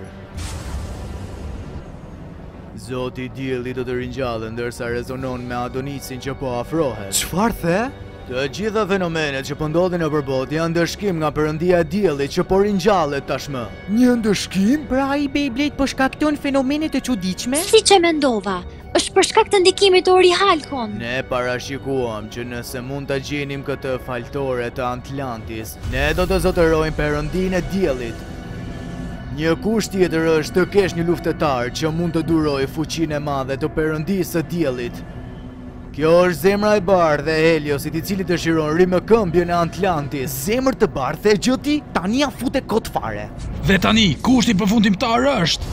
Zoti i diellit do të ringjallë ndërsa rezonon me Adonisin që po afrohet. Çfarë the? Të gjitha fenomenet që po ndodhin nëpër botë janë ndëshkim nga Perëndia e diellit që po ringjallet tashmë. Një ndëshkim? Pra ai Beyblade po shkakton fenomene të çuditshme? Siç e mendova, është për shkak të ndikimit të Orihalkon. Ne parashikuam që nëse mund ta gjenim këtë faltore të Atlantis, ne do të zotërojmë Perëndinë e diellit. Një kusht tjetër është të kesh një luftetar që mund të durojë fuqinë e madhe të Perëndisë së diellit. Kjo është zemra e bardhë e Heliosit i cili dëshiron rimëkëmbjen e Atlantis. Zemër të bardhë e gjëti, tani ja fute kot fare. Dhe tani, kushti përfundimtar është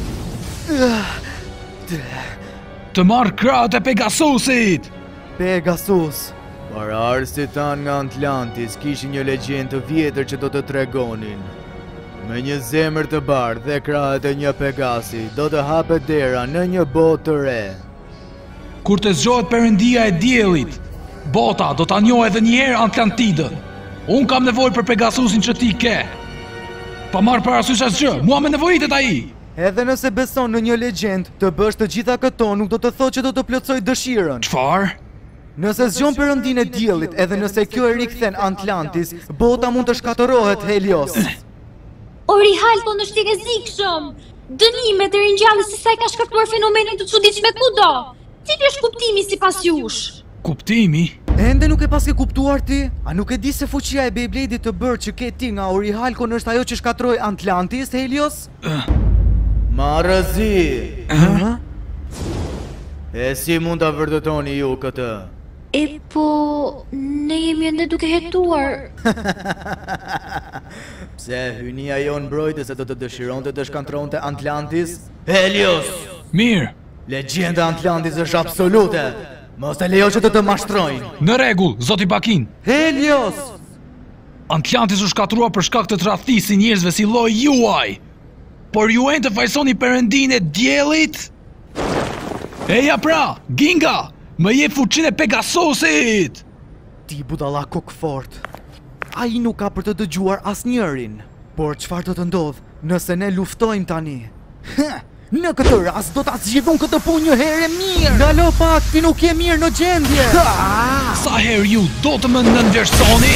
të marrë krahët e Pegasusit. Pegasus. Pararësit tanë nga Atlantis kishin një legjendë të vjetër që do të tregonin. Me një zemër të bardhë dhe krahët e një Pegasi, do të hapet dera në një botë të re. Kur të zgjohet Perëndia e diellit, bota do ta njohë edhe një herë Atlantidën. Unë kam nevojë për Pegasusin që ti ke. Pa marrë parasysh asgjë, mua më nevojitet ai. Edhe nëse beson në një legjend, të bësh të gjitha këto nuk do të thotë që do të plotësoj dëshirën. Çfarë? Nëse zgjon Perëndinë e diellit, edhe nëse kjo e rikthen Atlantis, bota mund të shkatërrohet, Helios. Orihalkon është i rrezikshëm. Dënimet e ringjalljes së saj ka shkaktuar fenomene të çuditshme kudo. Cili është kuptimi sipas jush? Kuptimi? Ende nuk e pas ke kuptuar ti? A nuk e di se fuqia e Beybladeit të bërë që ke ti nga Orihalkon është ajo që shkatroi Atlantis, Helios? Uh. Marrëzi! Uh. E si mund ta vërtetoni ju këtë? E po, ne jemi ende duke hetuar. Pse hynia jonë mbrojtëse do të dëshironte të shkantronte Atlantis? Helios! Mirë! Legjenda Atlantis është absolute! Mos e lejo që të të mashtrojnë! Në rregull, zoti Bakin! Helios! Atlantis u shkatruar për shkak të tradhtisë si njerëzve si lloji juaj! Por ju e të fajsoni perëndinë e diellit? Eja pra, Ginga! Më jep fuqinë e Pegasusit! Ti budalla kokfort. Ai nuk ka për të dëgjuar asnjërin. Por çfarë do të ndodh nëse ne luftojmë tani? Në këtë rast do ta zgjidhun këtë punë një herë mirë. Ndalo pak, ti nuk je mirë në gjendje. Sa herë ju do të më nënversoni?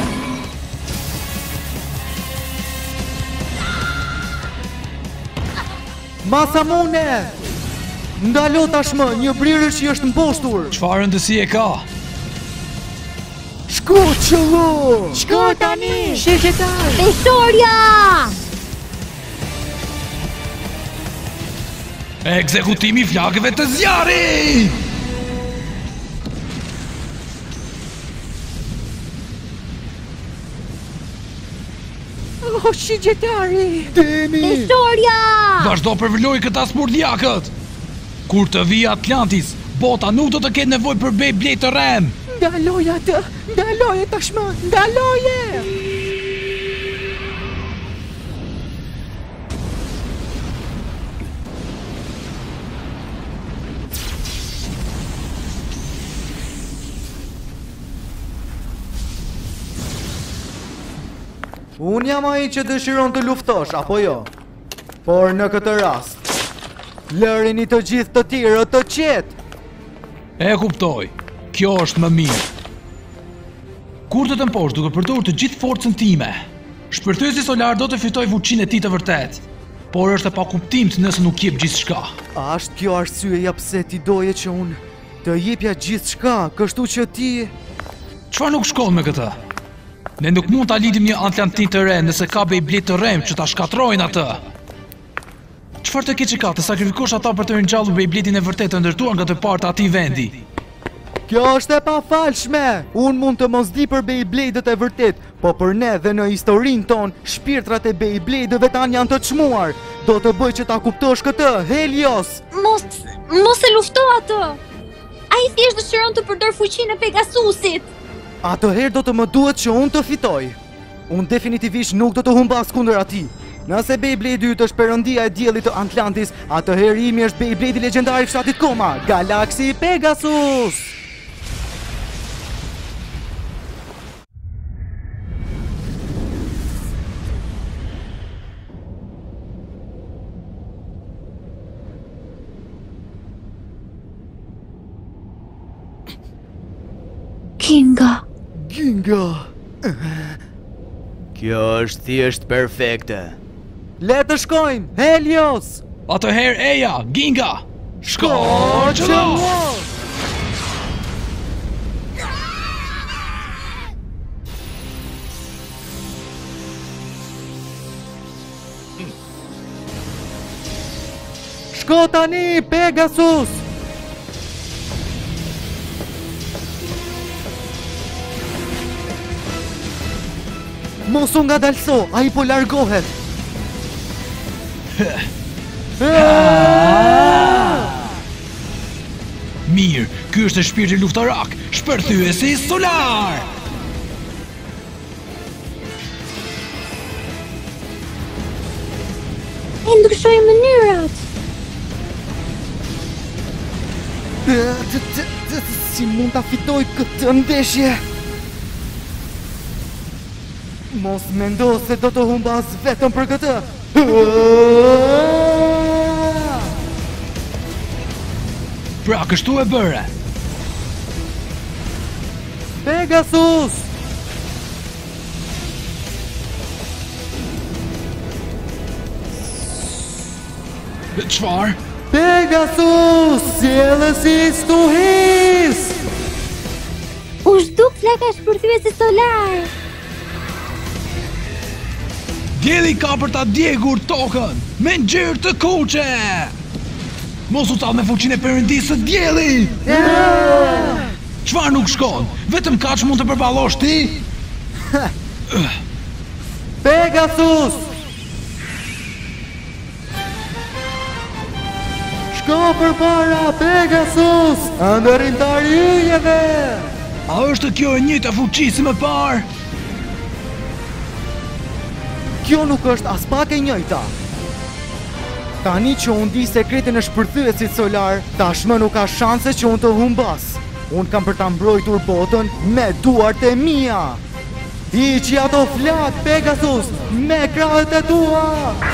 Masamune! Ndalo tashmë, një brirësh që është mpostur. Çfarë rëndësi e ka? Shko qëllu! Shko tani! Shirqetar! Historia! Ekzekutimi flagëve të zjarrit! Oh, shirqetari! Demi! Historia! Vazhdo përvëlloj këta spurdhjakët! Kur të vi Atlantis, bota nuk do të ketë nevojë për Beyblade të rem! Ndaloje atë! Ndaloje tashmë! Ndaloje! Unë jam ai që dëshiron të luftosh, apo jo? Por në këtë rast, lërini të gjithë të tjerë të qetë! E kuptoj, kjo është më mirë. Kur të të mposh duke përdorur të gjithë forcën time, shpërthyesi solar do të fitoj fuqinë e tij të vërtet, por është e pakuptimt nëse nuk jep gjithçka. A është kjo arsyeja pse ti doje që unë të jepja gjithçka, kështu që ti... Çfarë nuk shkon me këtë? Ne nuk mund ta lidhim një Atlantin të re nëse ka Beyblade të rem që ta shkatrojnë atë. Çfarë të keqe ka të sakrifikosh ata për të ringjallur Beybladein e vërtetë të ndërtuar nga të parë të atij vendi? Kjo është e pafalshme! Unë mund të mos di për Beybladet e vërtet, po për ne dhe në historinë tonë, shpirtrat e Beybladeve tanë janë të çmuar. Do të bëj që ta kuptosh këtë, Helios! Mos, mos e lufto atë! Ai thjesht dëshiron të përdor fuqinë e Pegasusit! Atëherë do të më duhet që unë të fitoj. Unë definitivisht nuk do të humbas kundër atij. Nëse Beyblade yt është perëndia e diellit të Atlantis, atëherë imi është Beyblade legjendar i fshatit Koma, Galaxy Pegasus! Ginga. Ginga. Kjo është thjesht perfekte. Le të shkojmë, Helios! Atëherë eja, Ginga! Shko qëllo! Shko tani, Pegasus! Mos u ngadalso, ai po largohet. Mirë, ky është shpirti luftarak, shpërthyesi solar. E ndryshoj mënyrat. Si mund ta fitoj këtë ndeshje? Mos mendo se do të humbas vetëm për këtë. Pra, kështu e bëre. Pegasus! Çfarë? Pegasus! Sjellësi stuhis! U zhduk flaka shpërthyesi solar. Dielli ka për ta djegur tokën me ngjyrë të kuqe. Mos u tall me fuqinë e perëndisë së diellit. Çfarë nuk shkon? Vetëm kaç mund të përballosh ti? Pegasus! Shko për para, Pegasus! Ndërrimtari yjeve! A është kjo e njëjta fuqi si më parë? Kjo nuk është as pak e njëjta. Tani që unë di sekretin e shpërthyesit solar, tashmë nuk ka shanse që unë të humbas. Unë kam për ta mbrojtur botën me duart e mia. Hiqi ato flak, Pegasus, me krahët e tua!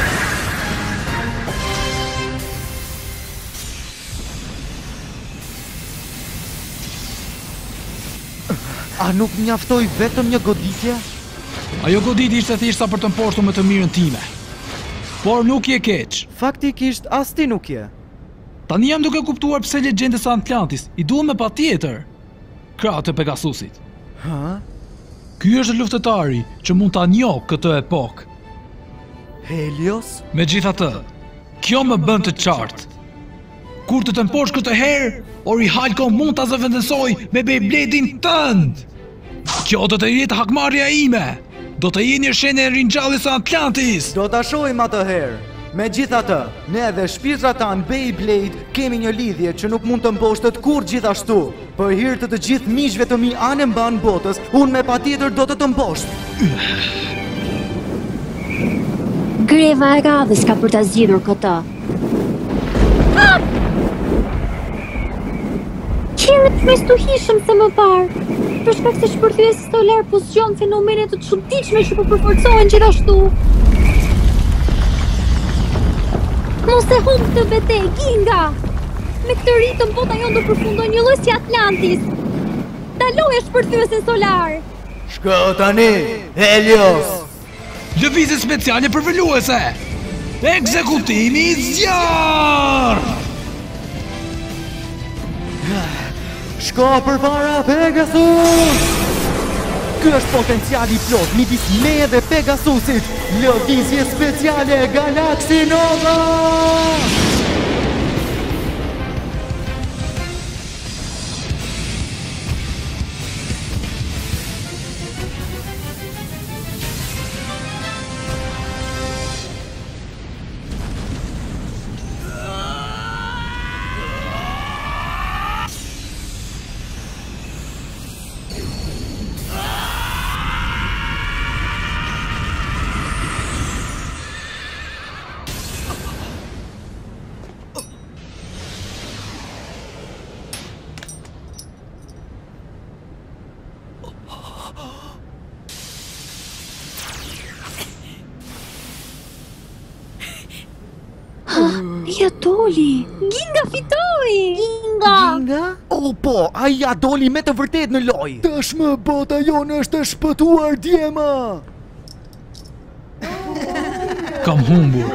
A nuk mjaftoi vetëm një goditje? Ajo goditje ishte thjesht sa për të mposhtur me të mirën time. Por nuk je keq. Faktikisht as ti nuk je. Tani jam duke kuptuar pse legjendës së Atlantis i duhen me patjetër krahët e Pegasusit. Ha? Ky është luftëtari që mund ta njohë këtë epokë. Helios? Megjithatë, kjo më bën të qartë. Kur të të mposh këtë herë, Orichalco mund ta zëvendësoj me Beybladein tënd. Kjo do të jetë hakmarrja ime. Do të jeni shenë e ringjalljes së Atlantis. Do ta shohim atë herë. Megjithatë, ne dhe shpirtrat tanë Beyblade kemi një lidhje që nuk mund të mposhtet kur gjithashtu. Për hir të të gjithë miqve të mi anë mban botës, unë me patjetër do të të mposht. Greva e radhës ka për ta zgjidhur këtë. Qerët me stuhishëm se më parë, për shkak se shpërthyesi solar po zgjon fenomene të çuditshme që po përforcohen gjithashtu. Mos e humb të betejë, Ginga! Me këtë ritëm bota jonë do përfundoj një lloj si Atlantis. Daloje shpërthyesin solar. Shko tani, Helios! Lëvizje speciale për veluese! Ekzekutimi i zjarr! Shko për para, Pegasus! Ky është potenciali plot midis meje dhe Pegasusit. Lëvizje speciale Galaxy Nova! Ja doli! Ginga fitoi! Ginga! Ginga? O po, ai ja doli me të vërtet në lojë. Tashmë bota jonë është e shpëtuar, djema. Kam humbur.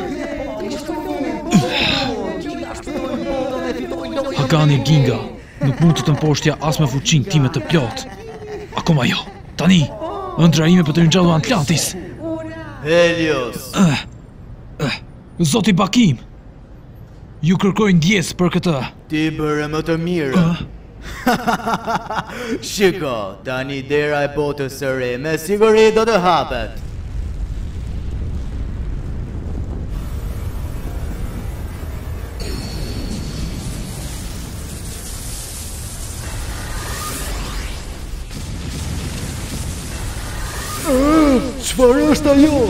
Hagani Ginga, nuk mund të të mposhtja as me fuqinë time të plot. Akoma jo. Tani, ëndra ime për të ringjallur Atlantis. Helios. Uh, uh, Zoti Bakim. Ju kërkoj ndjes për këtë. Ti bëre më të mirë. Uh? Shiko, tani dera e botës së re me siguri do të hapet. Çfarë është ajo?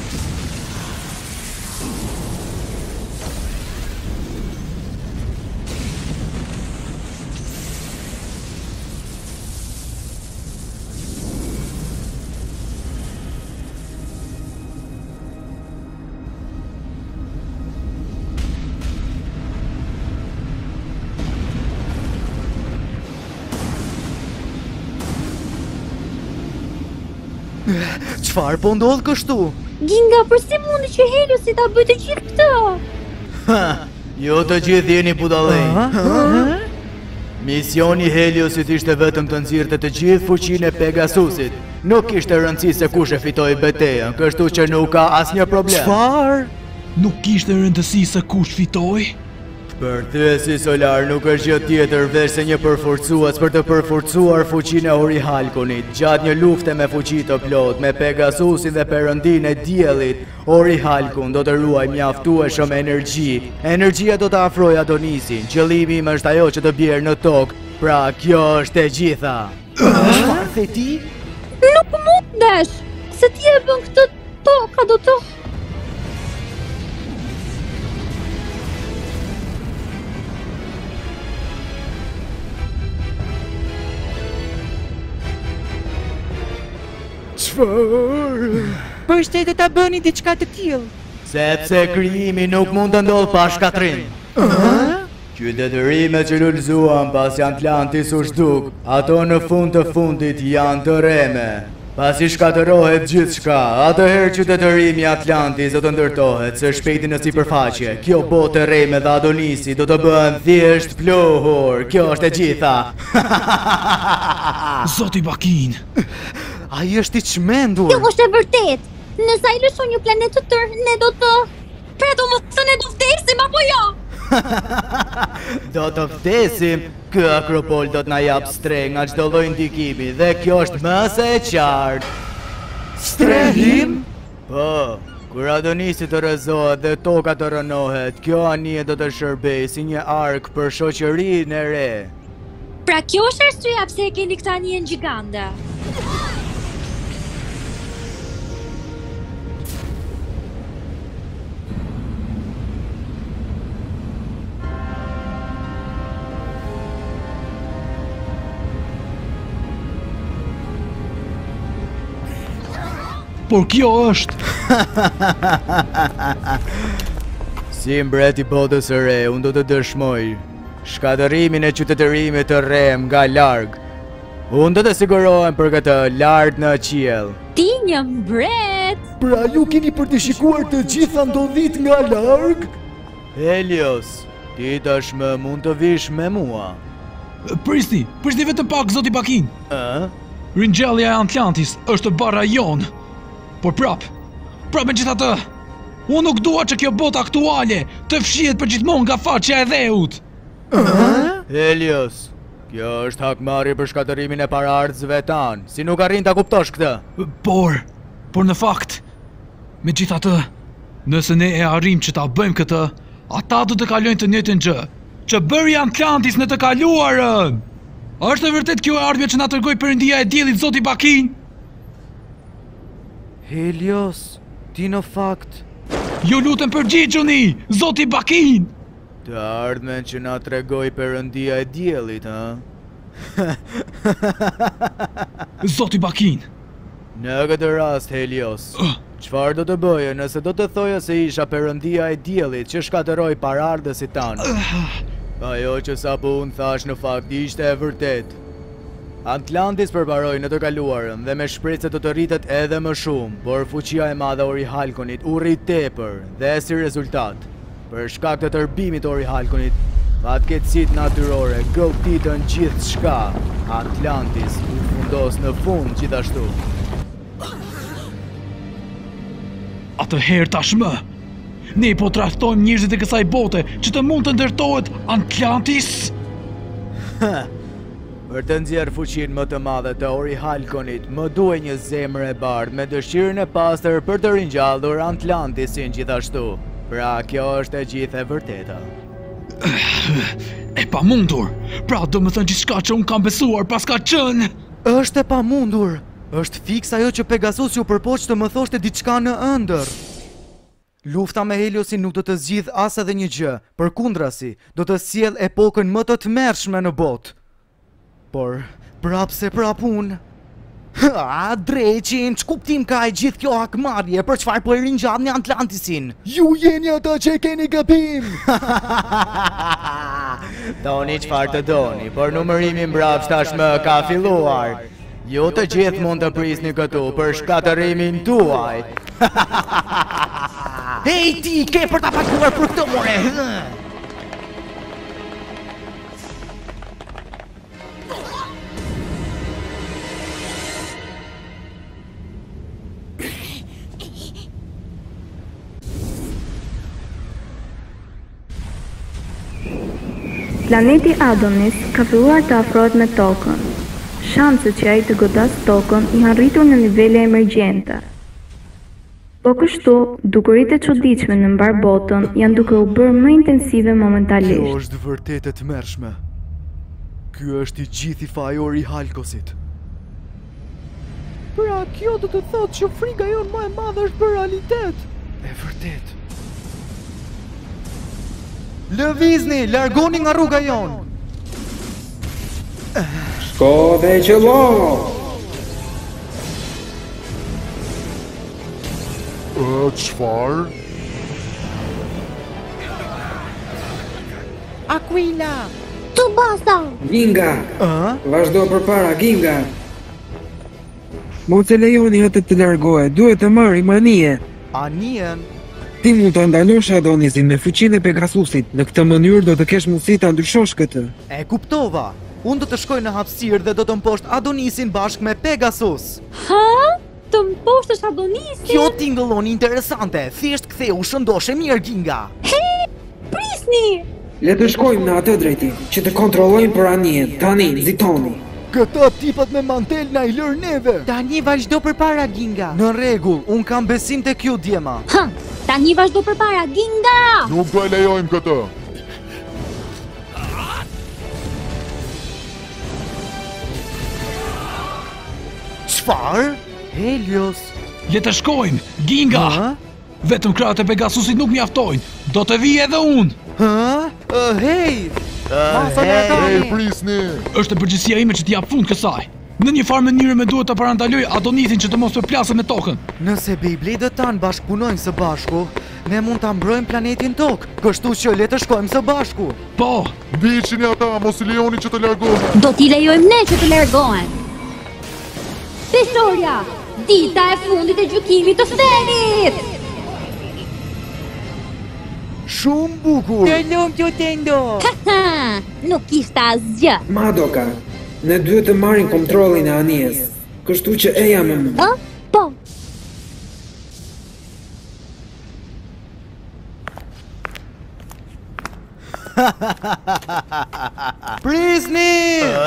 Çfarë po ndodh kështu? Ginga, përse mundi që Heliosi ta bëjë të gjithë këtë? Ha, jo të gjithë jeni budallëj. Misioni Heliosit ishte vetëm të nxirrte të gjithë fuqinë e Pegasusit. Nuk kishte rëndësi se kush e fitoi betejën, kështu që nuk ka asnjë problem. Çfarë? Nuk kishte rëndësi se kush fitoi? Përthyesi solar nuk është gjë tjetër veç se një përforcues për të përforcuar fuqinë e Ori Halkonit. Gjatë një lufte me fuqi të plot, me Pegasusin dhe Perëndinë e diellit, Ori Halkon do të ruaj mjaftueshëm energji. Energjia do të afrojë Adonisin. Qëllimi im është ajo që të bjerë në tokë. Pra, kjo është e gjitha. Çfarë the ti? Nuk mundesh, se ti e bën këtë toka do të... Çfarë? Përshtet ta bëni diçka të tillë. Sepse krijimi nuk mund të ndodhë pa shkatrim. Qytetërimet që lullzuan pas Atlantis u shduk, ato në fund të fundit janë të reme. Pasi shkatërohet gjithçka, atëherë qytetërimi Atlantis do të ndërtohet së shpejti në sipërfaqe. Kjo botë e reme dhe Adonisi do të bëhen thjesht pluhur. Kjo është e gjitha. Zoti Bakin. Ai është i çmendur. Kjo është e vërtet. Nëse ai lëshon një planet të tërë, ne do të... Pra do më thënë ne do vdesim apo jo? Do të vdesim. Ky Akropol do të na jap strehë nga çdo lloj ndikimi dhe kjo është më se e qartë. Strehim? Po, kur Adonisi të rrëzohet dhe toka të rënohet, kjo anije do të shërbejë si një ark për shoqërinë e re. Pra kjo është arsyeja pse e keni këtë anijen gjigande. Por kjo është... Si mbret i botës së re, unë do të dëshmoj shkatërimin e qytetërimit të rem nga larg. Unë do të sigurohem për këtë lart në qiell. Ti një mbret! Pra ju keni për të shikuar të gjitha ndodhit nga larg? Helios, ti tashmë mund të vish me mua. Prisni, prisni vetëm pak, zoti Bakin. Ë? Ringjallja e Atlantis është bara jonë. Por prap, prap me gjitha të, unë nuk dua që kjo bot aktuale të fshihet për gjithmonë nga faqja e dheut. Helios, kjo është hakmarrje për shkatërimin e paraardhësve tanë, si nuk arrin ta kuptosh këtë? Por, por në fakt, me gjitha të, nëse ne e arrim që ta bëjmë këtë, ata do të kalojnë të njëjtën gjë, që bëri Atlantis në të kaluarën. Është e vërtet kjo ardhmja që na tregoi Perëndia e diellit zoti Bakin? Helios, ti në fakt... Ju lutem përgjigjuni, zoti Bakin! Të ardhmen që na tregoi Perëndia e diellit, ha? Zoti Bakin! Në këtë rast, Helios, çfarë do të bëje nëse do të thoja se isha Perëndia e diellit që shkatërroi paraardhësit tanë? Ajo që sapo unë thash në fakt ishte e vërtet. Atlantis përbaroi në të kaluarën dhe me shpresë do të rritet edhe më shumë, por fuqia e madhe e Ori Halkonit u rrit tepër dhe si rezultat, për shkak të tërbimit të Ori Halkonit, fatkeqësitë natyrore goditën gjithçka. Atlantis u fundos në fund gjithashtu. Atëherë tashmë, ne po trajtojmë njerëzit e kësaj bote që të mund të ndërtohet Atlantis? Për të nxjerrë fuqinë më të madhe të Ori Halkonit, më duhet një zemër e bardhë me dëshirën e pastër për të ringjallur Atlantisin gjithashtu. Pra, kjo është e gjithë e vërteta. E pamundur. Pra, do më thënë gjithçka që unë kam besuar pas ka qenë. Është e pamundur. Është fiks ajo që Pegasus ju përpoq të më thoshte diçka në ëndër. Lufta me Heliosin nuk do të zgjidh as edhe një gjë, përkundrazi, do të sjell epokën më të tmerrshme në botë. Por, prap se prap unë. Ha, dreqin, që kuptim ka e gjithë kjo hakmarrje, për çfarë po i ringjallni Atlantisin? Ju jeni ata që e keni gabim! Doni çfarë të doni, por numërimi mbrapsht tashmë ka filluar. Ju të gjithë mund të prisni këtu për shkatërimin tuaj. Hej ti, ke për ta paguar për këtë more! Planeti Adonis ka filluar të afrohet me tokën. Shanset që ai të godasë tokën i janë rritur në nivele emergjente. Po kështu, dukurit e çuditshme në mbar botën janë duke u bërë më intensive momentalisht. Kjo është vërtet e tmerrshme. Ky është i gjithi fajori i Halkosit. Pra, kjo do të thotë që frika jonë më e madhe është bërë realitet. E vërtet. Lëvizni, largoni nga rruga jonë. Shko dhe qëllo! E, qfar? Aquila! Tu basta! Ginga! A? Vazhdo përpara, Ginga! Mos e lejoni atë të largohet, duhet të marrim anije. Anien? Ti mund të ndalosh Adonisin me fuqinë e Pegasusit. Në këtë mënyrë do të kesh mundësi ta ndryshosh këtë. E kuptova. Unë do të shkoj në hapësirë dhe do të mposht Adonisin bashkë me Pegasus. Ha? Të mposhtësh Adonisin? Kjo tingëllon interesante. Thjesht ktheu shëndoshe mirë, Ginga. He! Prisni! Le të shkojmë në atë drejtim, që të kontrollojmë për anijen. Tani, nxitoni. Këta tipat me mantel na i lër neve. Tani vazhdo përpara, Ginga. Në rregull, un kam besim te kjo djema. Ha, tani vazhdo përpara, Ginga. Nuk do e lejojmë këtë. Çfarë? Helios. Le të shkojmë, Ginga. Ha? Vetëm krahët e Pegasusit nuk mjaftojnë. Do të vi edhe unë. Ha? Uh, hej! Uh, hey, hey, prisni! Është e përgjegjësia ime që t'i jap fund kësaj. Në një farë mënyrë më duhet të parandaloj Adonisin që të mos përplasë me tokën. Nëse Beybladet tanë bashkëpunojnë së bashku, ne mund ta mbrojmë planetin tokë, kështu që le të shkojmë së bashku. Po! Ndiqini ata, mos i lejoni që të largohen. Do t'i lejojmë ne që të largohen. Tesoria, dita e fundit e gjykimit të Stenit! Shumë bukur! Të lumë që të ndo! Ha-ha, nuk ishte asgjë! Madoka, ne duhet të marrim kontrollin e anijes, kështu që eja me më. Ë? Po! Prisni!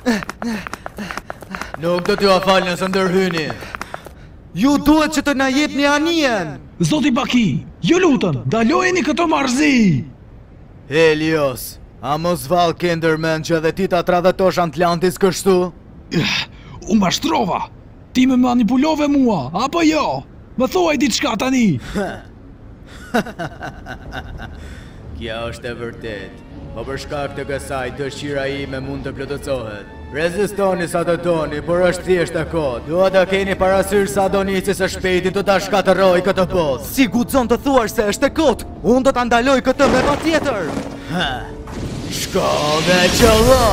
Nuk do t'ju afal nëse ndërhyni. Ju duhet që të na jepni anijen! Zoti Baki, ju lutem, dalojeni këtë marrëzi! Helios, a mos val Kenderman që edhe ti ta tradhetosh Atlantis kështu? U mashtrova! Ti më manipulove mua, apo jo? Më thuaj diçka tani! Kja është e vërtet, po për shkak të kësaj dëshira ime mund të plotësohet. Rezistoni sa të doni, por është thjesht e kohë. Dua të keni parasysh se Adonisi së shpejti do ta shkatërroj këtë botë. Si guxon të thuash se është e kotë? Unë do ta ndaloj këtë me patjetër. Ha. Shko dhe qëllo!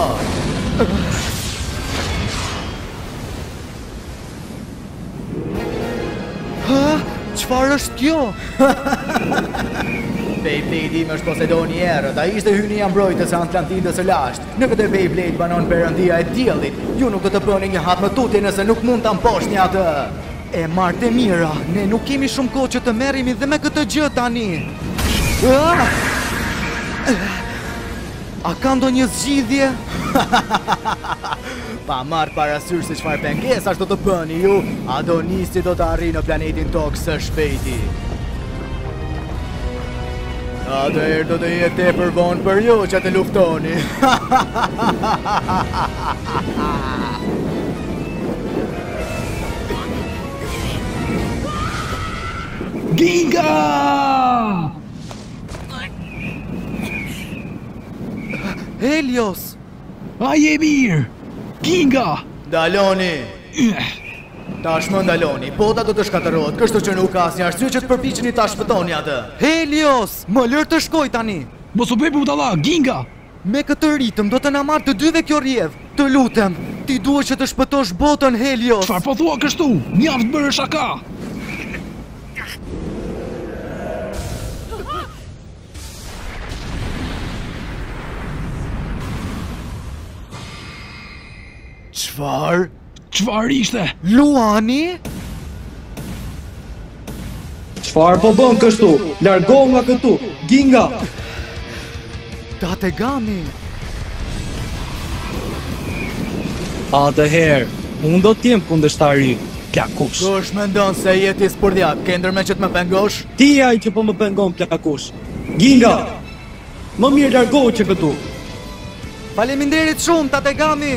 Ha? Çfarë është kjo? Beyblade im është Poseidoni i errët, ai ishte hynia mbrojtës e Atlantidës së lashtë. Në këtë Beyblade banon perëndia e diellit. Ju nuk do të bëni një hap më tutje nëse nuk mund ta mposhtni atë. E marrë e mira, ne nuk kemi shumë kohë që të merremi dhe me këtë gjë tani. Ah! A ka ndonjë zgjidhje? Pa marrë parasysh se çfarë pengesash do të bëni ju, Adonisi do të arrijë në planetin tokë së shpejti. Atëherë do të jetë tepër vonë për ju që të luftoni. Ginga! Helios! A je mirë! Ginga! Daloni! Tash më ndaloni, bota do të shkatërrohet, kështu që nuk ka asnjë arsye që të përpiqeni ta shpëtoni atë. Helios, më lër të shkoj tani. Mos u bëj budalla, Ginga. Me këtë ritëm do të na marrë të dyve kjo rrjedh. Të lutem, ti duhet që të shpëtosh botën, Helios. Çfarë po thua kështu? Mjaft bërë shaka. Çfarë? Çfarë ishte? Luani? Çfarë po bën kështu? Largohu nga këtu, Ginga! Tategami! Atëherë, unë do t'jem kundërshtari plakush. Kush mendon se jeti spurdjak, ke ndërmend që të më pengosh? Ti ai që po më pengon plakush. Ginga! Më mirë largohu që këtu. Faleminderit shumë, Tategami!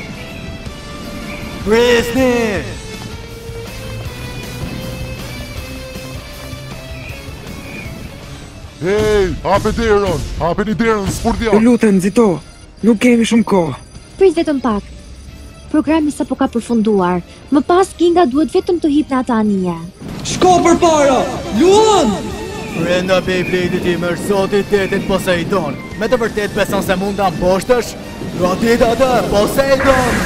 Prisni! Hej, hape derën, hape një derën, spurdja. Ju lutem, nxito, nuk kemi shumë kohë. Prit vetëm pak. Programi sapo ka përfunduar. Më pas Ginga duhet vetëm të hip në ata anije. Shko përpara! Luan! Brenda Beyblade'it i mërë Zotitetit Poseidon. Me të vërtet beson se mund ta mposhtësh? Godit atë, Poseidon!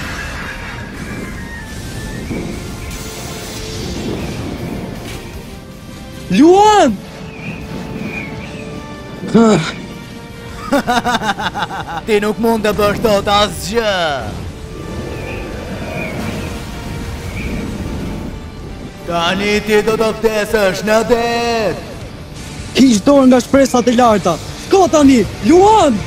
Luan! Ti nuk mund të bësh dot asgjë. Tani ti do të vdesësh në det. Hiq dorë nga shpresat e larta. Shko tani, Luan!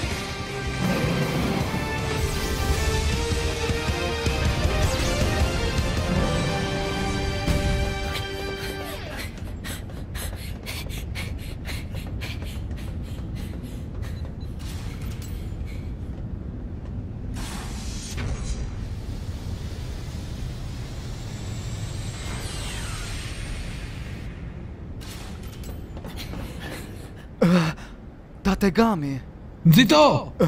Tategami! Nxito!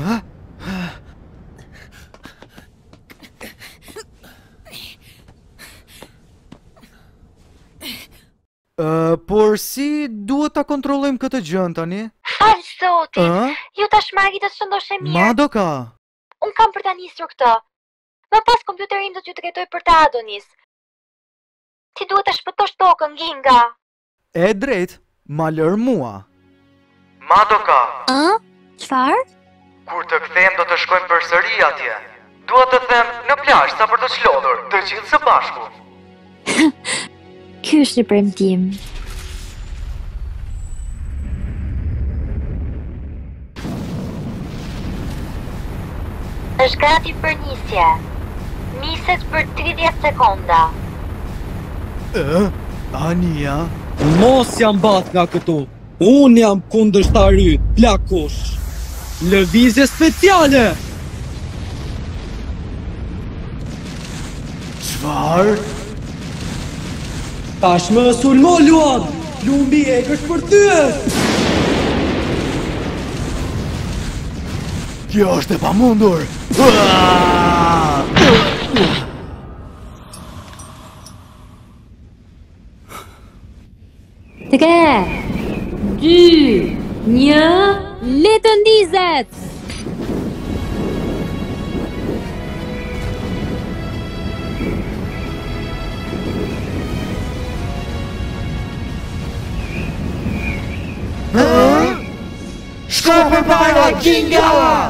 Uh, por si duhet ta kontrollojmë këtë gjën tani? Fal zotit! Ë? Ju tash magi të shëndosh e mirë. Madoka! Unë kam për ta nisur këtë. Më pas kompjuteri im do t'ju drejtoj për ta Adonis. Ti duhet ta shpëtosh tokën, Ginga. E drejt, ma lër mua. Madoka! Ë? Çfarë? Kur të kthehem do të shkojmë përsëri atje. Dua të them në plazh sa për të çlodhur, të gjithë së bashku. Ky është një premtim. Është gati për nisje. Niset për tridhjetë sekonda. Ë? Ania? Mos jam bat nga këtu. Unë jam kundërshtari plakush. Lëvizje speciale! Çfarë? Tashmë sulmo Luan! Lumbi e është për ty! Kjo është e pamundur! Tre, dy, një, le të ndizet! Shko përpara, Ginga!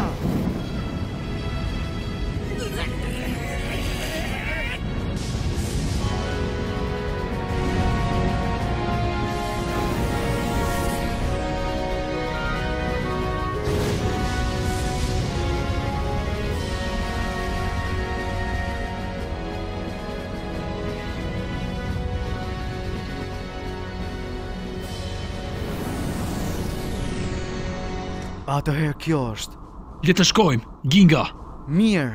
Atëherë kjo është. Le të shkojmë, Ginga. Mirë.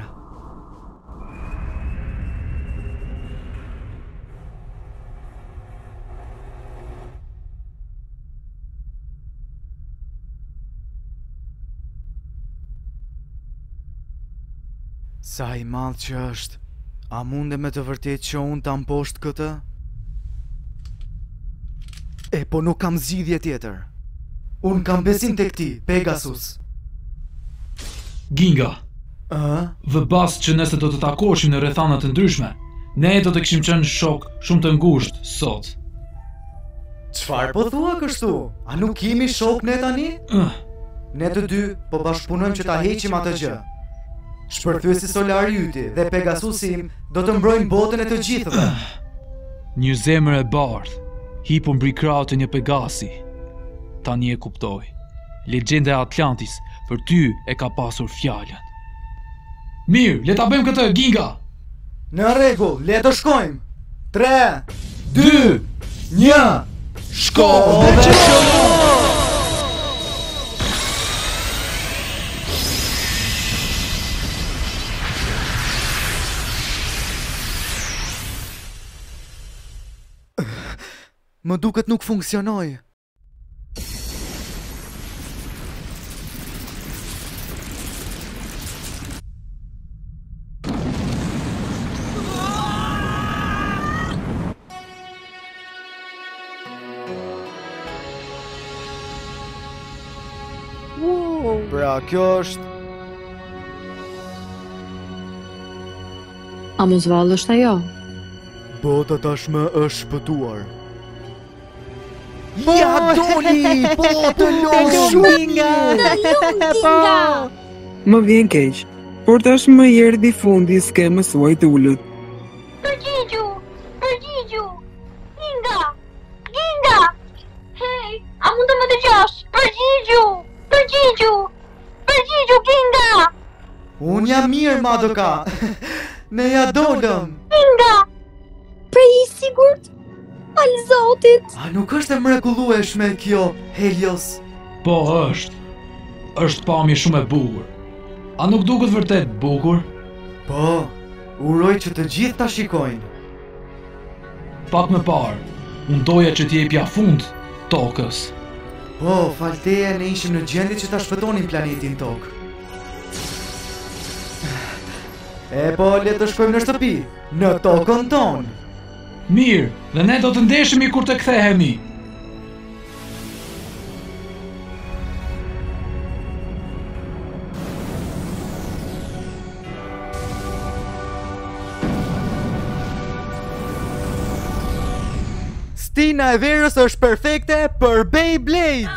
Sa i madh që është, a munde me të vërtet që unë ta mposht këtë? E po nuk kam zgjidhje tjetër. Unë kam besim të këti, Pegasus. Ginga, Ë? vë bas që nëse do të takoshim në rrethana të ndryshme, ne do të kishim qenë shok shumë të ngushtë sot. Çfarë po thua kështu? A nuk kemi shok ne tani? Uh. Ne të dy po bashkëpunojmë që ta heqim atë gjë. Shpërthyesi solari yti dhe Pegasusi im do të mbrojnë botën e të gjithëve. Një zemër e bardhë, hipur mbi krahët e një Pegasi. Tani e kuptoj. Legjenda e Atlantis për ty e ka pasur fjalën. Mirë, le ta bëjmë këtë, Ginga. Në rregull, le të shkojmë. tre, dy, një. Shko dhe qëllo! Më duket nuk funksionoi. Wow. Pra, kjo është... A mos vallë është ajo? Bota tashmë është shpëtuar. Ja doli! Po të lumë Ginga! Të lumë Ginga! Më vjen keq, por tash më erdhi fundi i skemës suaj të ullët. Përgjigju! Përgjigju! Ginga! Ginga! Hej, a mund të më dëgjosh? Përgjigju! Përgjigju! Përgjigju, Ginga! Unë jam mirë, Madoka! Ne ja dolëm! Ginga! Për i sigurt? Al Zotit! A nuk është e mrekullueshme kjo, Helios? Po është. Është pamje shumë e bukur. A nuk duket vërtet bukur? Po, uroj që të gjithë ta shikojnë. Pak më parë, unë doja që t'jepja fund tokës. Po, falteje ne ishim në gjendje që ta shpëtonim planetin tokë. E po, le të shkojmë në shtëpi, në tokën tonë. Mirë, dhe ne do të ndeshemi kur të kthehemi. Stina e verës është perfekte për Beyblade.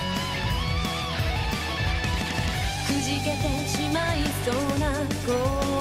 くじけてしまいそうな